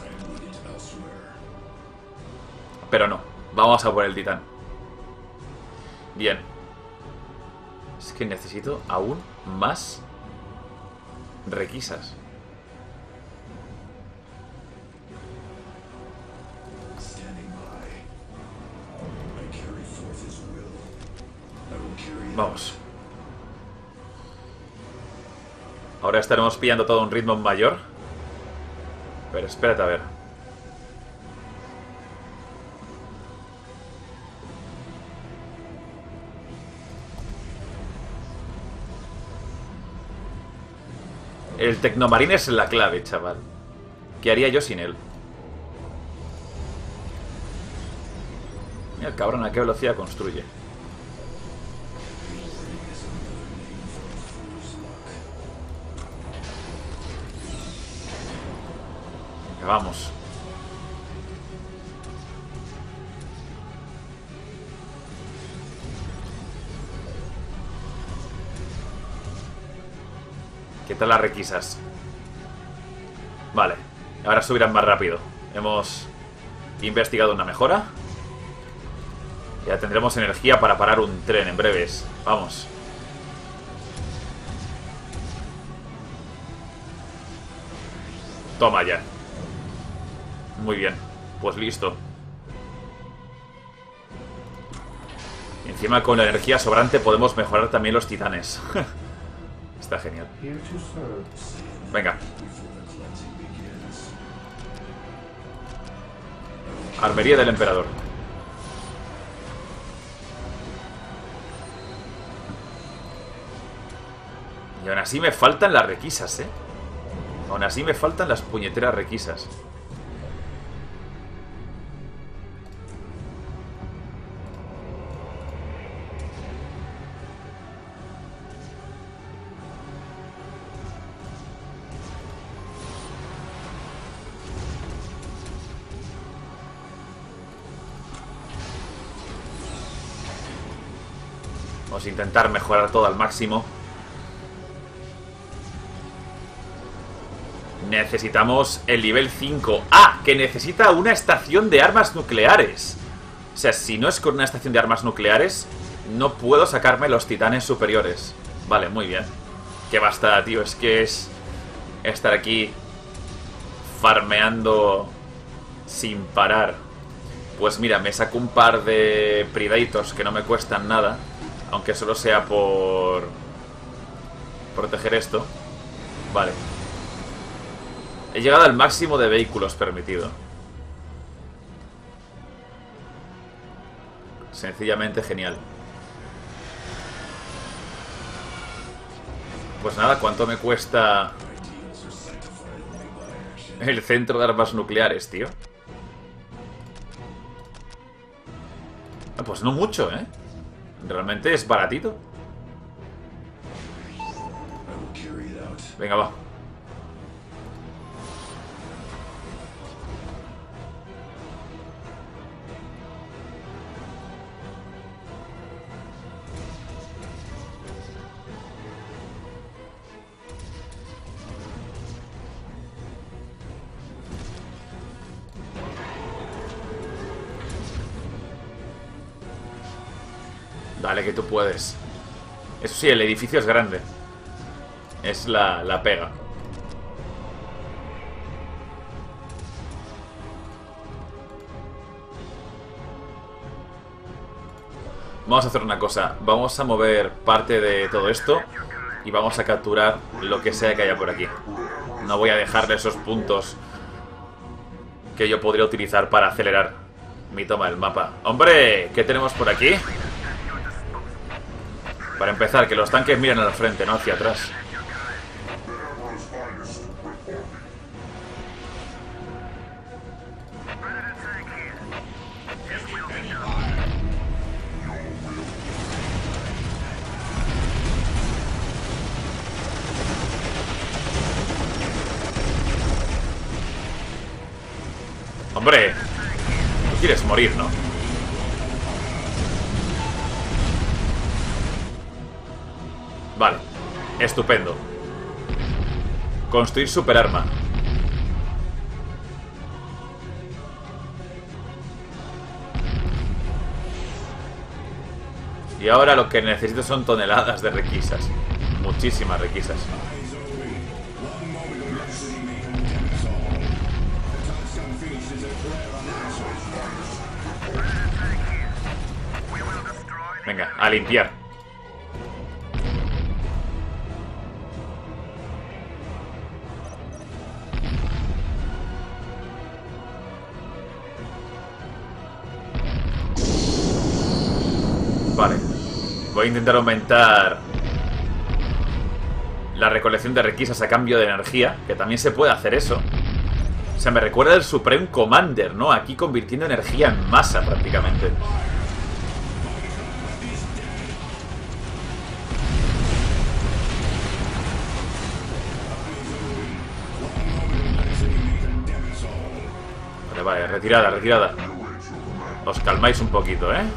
Pero no. Vamos a por el titán. Bien. Es que necesito aún más requisas. Vamos. Ahora estaremos pillando todo a un ritmo mayor. Pero espérate a ver. El Tecnomarine es la clave, chaval. ¿Qué haría yo sin él? Mira el cabrón a qué velocidad construye. Venga, vamos. ¿Qué tal las requisas? Vale, ahora subirán más rápido. Hemos investigado una mejora. Ya tendremos energía para parar un tren en breves. Vamos. Toma ya. Muy bien. Pues listo. Y encima con la energía sobrante podemos mejorar también los titanes. Está genial. Here to serve. Venga. Armería del emperador. Y aún así me faltan las requisas, ¿eh? Aún así me faltan las puñeteras requisas. Vamos a intentar mejorar todo al máximo. Necesitamos el nivel 5. ¡Ah! Que necesita una estación de armas nucleares. O sea, si no es con una estación de armas nucleares, no puedo sacarme los titanes superiores. Vale, muy bien. Que basta, tío. Es que es estar aquí farmeando sin parar. Pues mira, me saco un par de Predators que no me cuestan nada. Aunque solo sea por proteger esto. Vale. He llegado al máximo de vehículos permitido. Sencillamente genial. Pues nada, ¿cuánto me cuesta el centro de armas nucleares, tío? Pues no mucho, ¿eh? Realmente es baratito. Venga, va. Dale, que tú puedes. Eso sí, el edificio es grande. Es la pega. Vamos a hacer una cosa. Vamos a mover parte de todo esto y vamos a capturar lo que sea que haya por aquí. No voy a dejarle esos puntos que yo podría utilizar para acelerar mi toma del mapa. ¡Hombre! ¿Qué tenemos por aquí? Para empezar, que los tanques miren al frente, no hacia atrás. ¡Hombre! Tú quieres morir, ¿no? Vale, estupendo. Construir superarma. Y ahora lo que necesito son toneladas de requisas. Muchísimas requisas. Venga, a limpiar. Vale. Voy a intentar aumentar la recolección de requisas a cambio de energía, que también se puede hacer eso. O sea, me recuerda al Supreme Commander, ¿no? Aquí convirtiendo energía en masa prácticamente. Vale, vale, retirada, retirada. Os calmáis un poquito, ¿eh?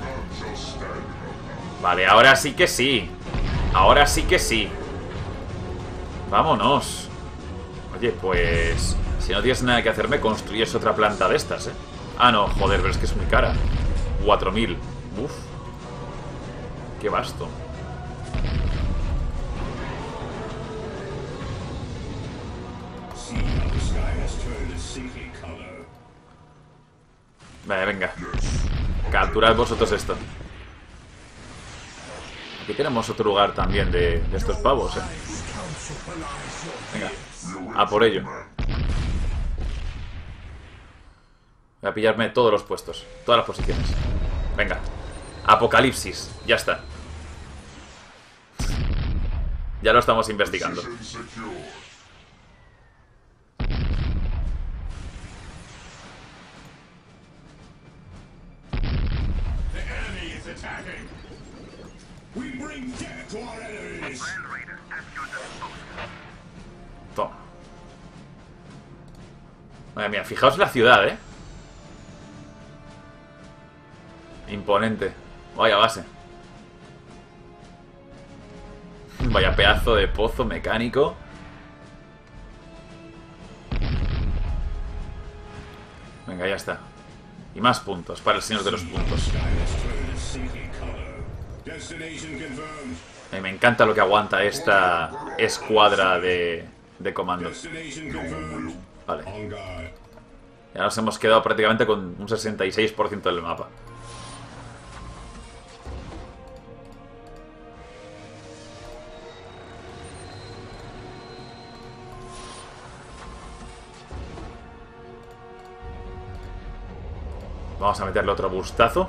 Vale, ahora sí que sí. Ahora sí que sí. Vámonos. Oye, pues... si no tienes nada que hacerme, construyes otra planta de estas, ¿eh? Ah, no, joder, pero es que es muy cara. 4000. Uf. Qué vasto. Vale, venga. Capturad vosotros esto. Aquí tenemos otro lugar también de estos pavos, Venga, a por ello. Voy a pillarme todos los puestos, todas las posiciones. Venga, Apocalipsis, ya está. Ya lo estamos investigando. Toma. Madre mía, fijaos la ciudad, Imponente. Vaya base. Vaya pedazo de pozo mecánico. Venga, ya está. Y más puntos para el señor de los puntos. Me encanta lo que aguanta esta escuadra de comandos. Vale. Ya nos hemos quedado prácticamente con un 66% del mapa. Vamos a meterle otro bustazo.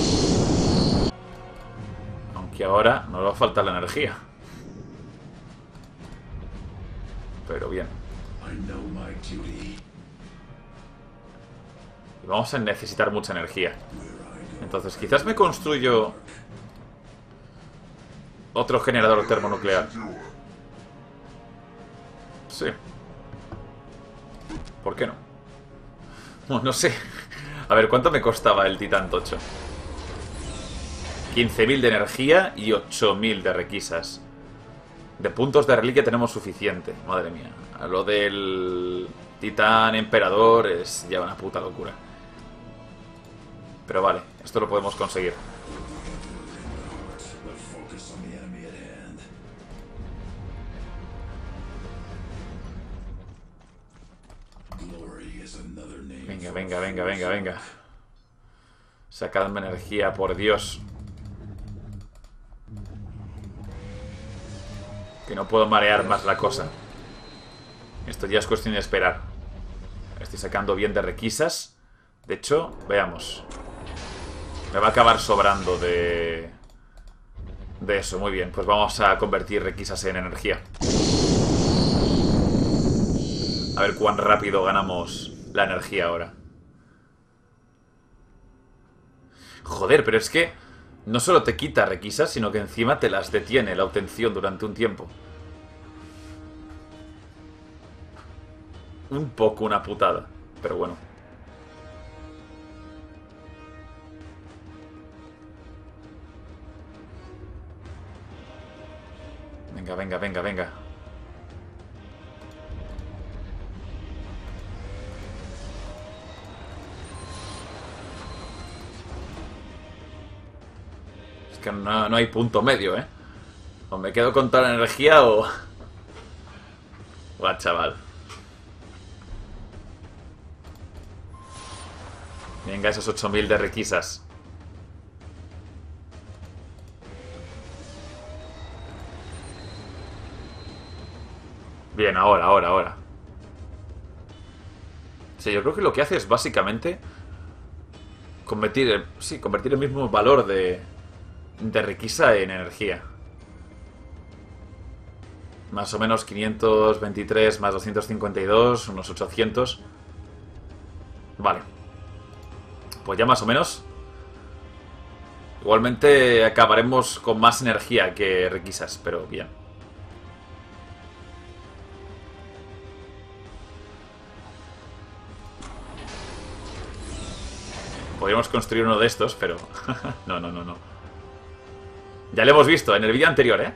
Aunque ahora nos va a faltar la energía. Pero bien. Y vamos a necesitar mucha energía. Entonces quizás me construyo otro generador termonuclear. Sí. ¿Por qué no? Bueno, no sé. A ver, ¿cuánto me costaba el Titán Tocho? 15.000 de energía y 8.000 de requisas. De puntos de reliquia tenemos suficiente. Madre mía. Lo del Titán Emperador es ya una puta locura. Pero vale, esto lo podemos conseguir. Venga, venga, venga, venga, venga. Sacadme energía, por Dios. Que no puedo marear más la cosa. Esto ya es cuestión de esperar. Estoy sacando bien de requisas. De hecho, veamos. Me va a acabar sobrando de eso, muy bien. Pues vamos a convertir requisas en energía. A ver cuán rápido ganamos la energía ahora. Joder, pero es que no solo te quita requisas, sino que encima te las detiene la obtención durante un tiempo. Un poco una putada, pero bueno. Venga, venga, venga, venga. Es que no hay punto medio, O me quedo con toda la energía o... Buah, chaval. Venga, esos 8.000 de requisas. Bien, ahora. Sí, yo creo que lo que hace es básicamente convertir el mismo valor de requisa en energía. Más o menos 523 más 252, unos 800. Vale. Pues ya más o menos. Igualmente acabaremos con más energía que requisas, pero bien. Podríamos construir uno de estos, pero... No. Ya lo hemos visto en el vídeo anterior,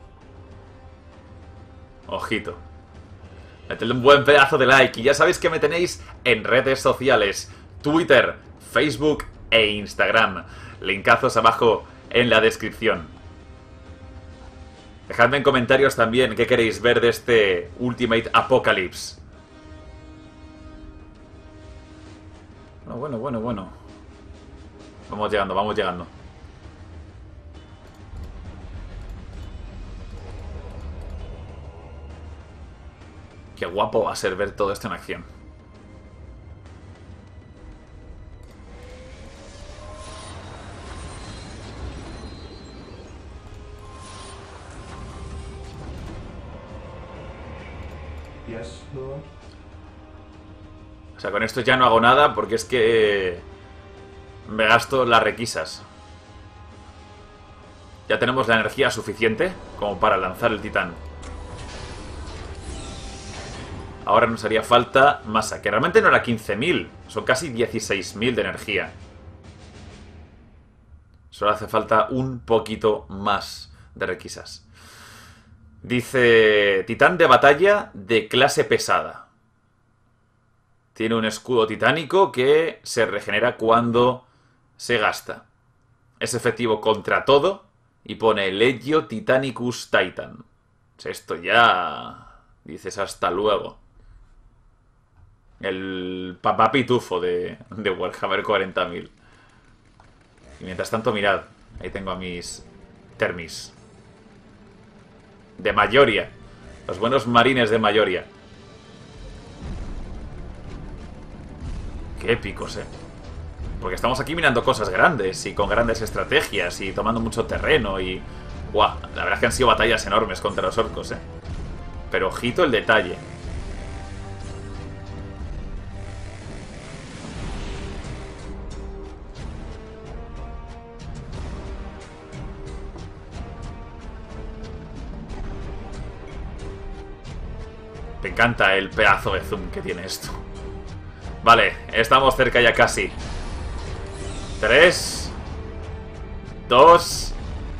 Ojito. Metedle un buen pedazo de like. Y ya sabéis que me tenéis en redes sociales. Twitter, Facebook e Instagram. Linkazos abajo en la descripción. Dejadme en comentarios también qué queréis ver de este Ultimate Apocalypse. Bueno. Vamos llegando. Qué guapo va a ser ver todo esto en acción. Yes, Lord. O sea, con esto ya no hago nada porque es que me gasto las requisas. Ya tenemos la energía suficiente como para lanzar el titán. Ahora nos haría falta masa, que realmente no era 15.000, son casi 16.000 de energía. Solo hace falta un poquito más de requisas. Dice, titán de batalla de clase pesada. Tiene un escudo titánico que se regenera cuando se gasta. Es efectivo contra todo y pone Legio Titanicus Titan. O sea, esto ya... dices hasta luego. El papá pitufo de Warhammer 40.000. Y mientras tanto, mirad, ahí tengo a mis Thermis. De Mayoria. Los buenos marines de Mayoria. Qué épicos, Porque estamos aquí mirando cosas grandes y con grandes estrategias y tomando mucho terreno y... ¡guau! La verdad es que han sido batallas enormes contra los orcos, Pero ojito el detalle. Me encanta el pedazo de zoom que tiene esto. Vale, estamos cerca ya casi. 3, 2,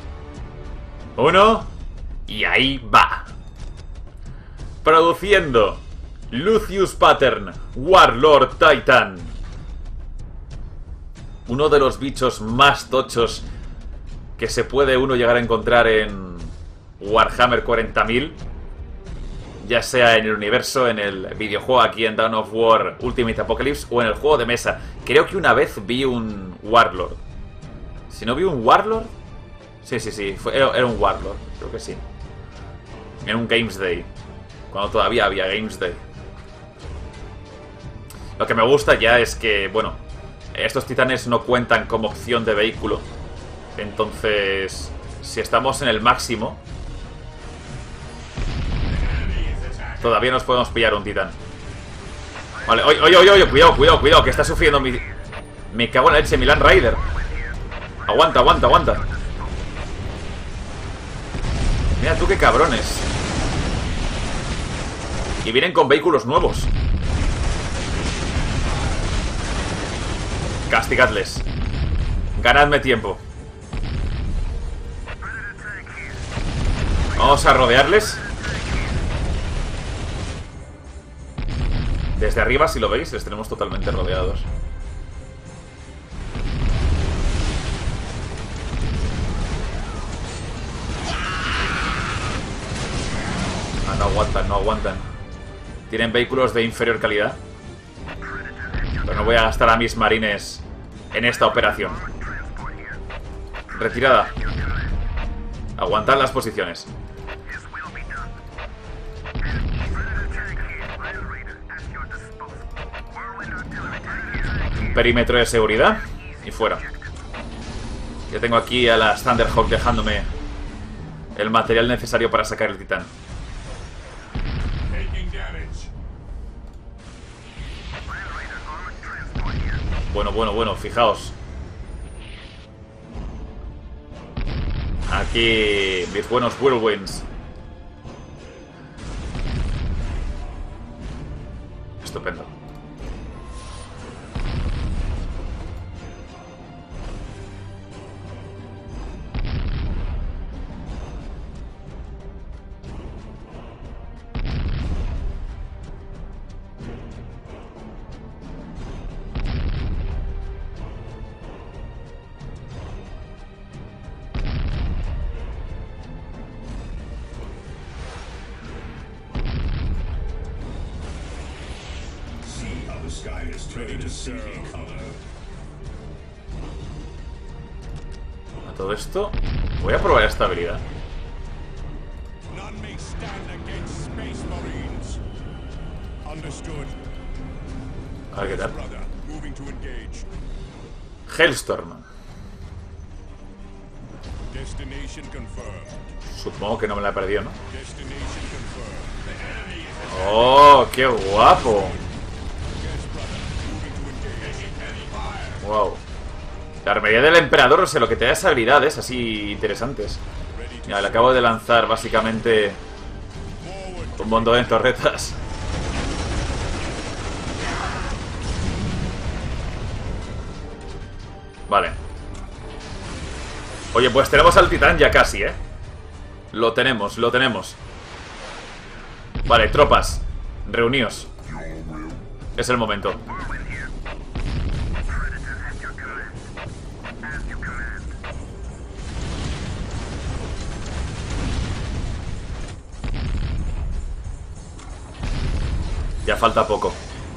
1. Y ahí va. Produciendo Lucius Pattern, Warlord Titan. Uno de los bichos más tochos que se puede uno llegar a encontrar en Warhammer 40.000. Ya sea en el universo, en el videojuego aquí en Dawn of War Ultimate Apocalypse o en el juego de mesa. Creo que una vez vi un Warlord. Si no vi un Warlord... Sí, era un Warlord, creo que sí. En un Games Day. Cuando todavía había Games Day. Lo que me gusta ya es que, bueno, estos titanes no cuentan como opción de vehículo. Entonces, si estamos en el máximo... todavía nos podemos pillar un titán. Vale, oye, cuidado, que está sufriendo mi... Me cago en la leche, Milan Rider. Aguanta. Mira tú qué cabrones. Y vienen con vehículos nuevos. Castigadles. Ganadme tiempo. Vamos a rodearles. Desde arriba, si lo veis, les tenemos totalmente rodeados. Ah, no aguantan. Tienen vehículos de inferior calidad. Pero no voy a gastar a mis marines en esta operación. Retirada. Aguantad las posiciones. Perímetro de seguridad y fuera. Ya tengo aquí a las Thunderhawk dejándome el material necesario para sacar el titán. Bueno, fijaos. Aquí mis buenos whirlwinds. Estupendo. sky is turning to sea color. A todo esto, voy a probar esta habilidad. None may stand against Space Marines. Understood. A ver qué tal. Brother, moving to engage. Hellstorm. Destination confirmed. Supongo que no me la he perdido, ¿no? Destination confirmed. ¡Oh, qué guapo! Wow. La armería del emperador, o sea, lo que te da es habilidades así interesantes. Ya, le acabo de lanzar básicamente un montón de torretas. Vale. Oye, pues tenemos al titán ya casi, ¿eh? Lo tenemos, lo tenemos. Vale, tropas, reuníos. Es el momento. Ya falta poco.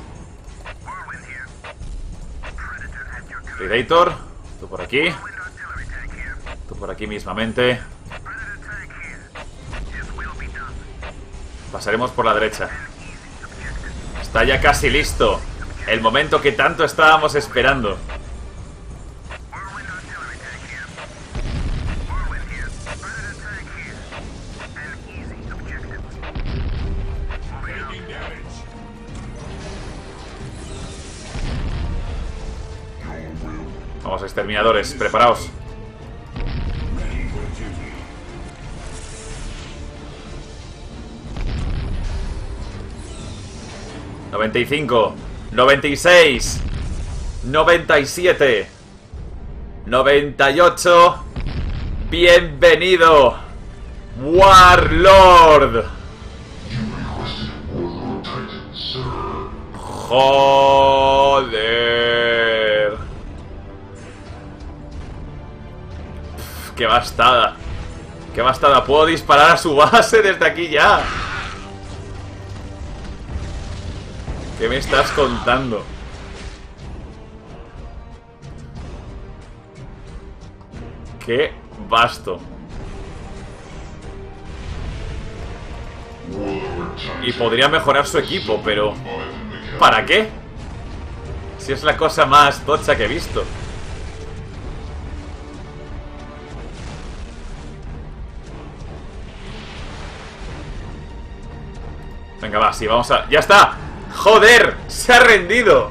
Predator, tú por aquí. Tú por aquí mismamente. Pasaremos por la derecha. Está ya casi listo. El momento que tanto estábamos esperando. Vamos, exterminadores, preparaos. $95, $96, $97, $98. Bienvenido, Warlord. Joder. Qué bastada. Qué bastada. Puedo disparar a su base desde aquí ya. ¿Qué me estás contando? Qué vasto. Y podría mejorar su equipo, pero ¿para qué? Si es la cosa más tocha que he visto. Venga, va, sí, vamos a... ¡Ya está! ¡Joder! ¡Se ha rendido!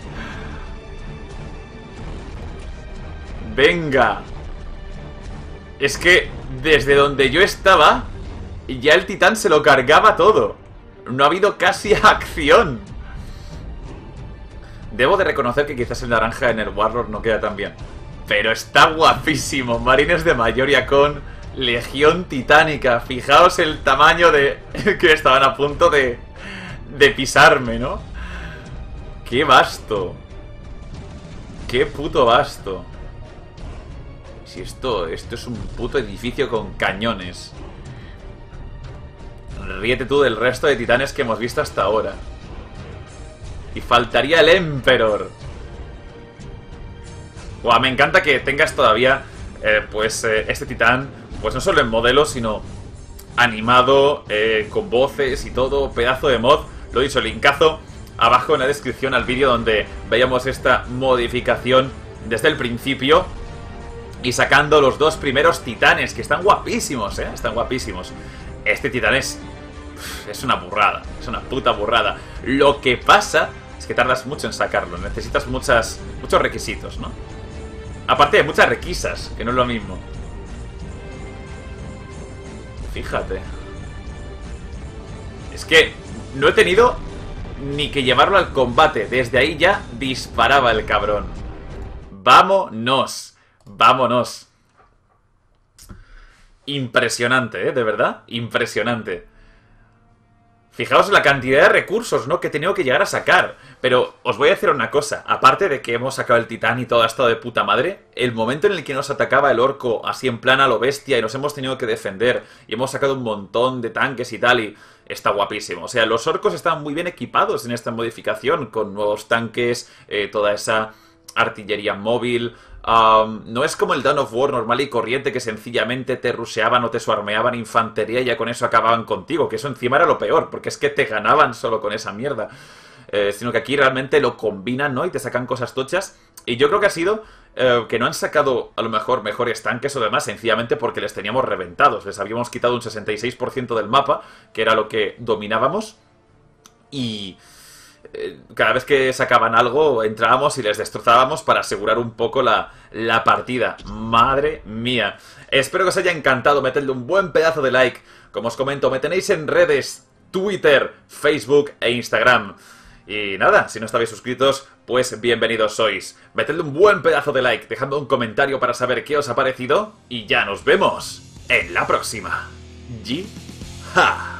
Venga. Es que desde donde yo estaba, ya el titán se lo cargaba todo. No ha habido casi acción. Debo de reconocer que quizás el naranja en el Warlord no queda tan bien. Pero está guapísimo. Marines de Mayoria con Legión Titánica. Fijaos el tamaño de... que estaban a punto de pisarme, ¿no? ¡Qué vasto! ¡Qué puto vasto! Si esto es un puto edificio con cañones. Ríete tú del resto de titanes que hemos visto hasta ahora. Y faltaría el Emperor. Guau, me encanta que tengas todavía este titán, pues no solo en modelo, sino animado, con voces y todo, pedazo de mod. Lo dicho, linkazo abajo en la descripción al vídeo donde veíamos esta modificación desde el principio y sacando los dos primeros titanes, que están guapísimos, están guapísimos. Este titán es una burrada, es una puta burrada. Lo que pasa es que tardas mucho en sacarlo, necesitas muchos requisitos, ¿no? Aparte de muchas requisas, que no es lo mismo. Fíjate. Es que no he tenido ni que llevarlo al combate. Desde ahí ya disparaba el cabrón. ¡Vámonos! ¡Vámonos! Impresionante, de verdad. Impresionante. Fijaos la cantidad de recursos, ¿no?, que he tenido que llegar a sacar. Pero os voy a decir una cosa. Aparte de que hemos sacado el titán y todo ha estado de puta madre, el momento en el que nos atacaba el orco así en plan a lo bestia y nos hemos tenido que defender y hemos sacado un montón de tanques y tal, y está guapísimo. O sea, los orcos están muy bien equipados en esta modificación, con nuevos tanques, toda esa artillería móvil. No es como el Dawn of War normal y corriente, que sencillamente te rusheaban o te swarmeaban infantería y ya con eso acababan contigo, que eso encima era lo peor, porque es que te ganaban solo con esa mierda. Sino que aquí realmente lo combinan, ¿no? Y te sacan cosas tochas. Y yo creo que ha sido que no han sacado a lo mejor mejores tanques o demás, sencillamente porque les teníamos reventados. Les habíamos quitado un 66% del mapa, que era lo que dominábamos. Y cada vez que sacaban algo, entrábamos y les destrozábamos para asegurar un poco la partida. Madre mía. Espero que os haya encantado. Metedle un buen pedazo de like. Como os comento, me tenéis en redes Twitter, Facebook e Instagram. Y nada, si no estabais suscritos, pues bienvenidos sois. Metedle un buen pedazo de like, dejando un comentario para saber qué os ha parecido. Y ya nos vemos en la próxima. ¡Ji-ha!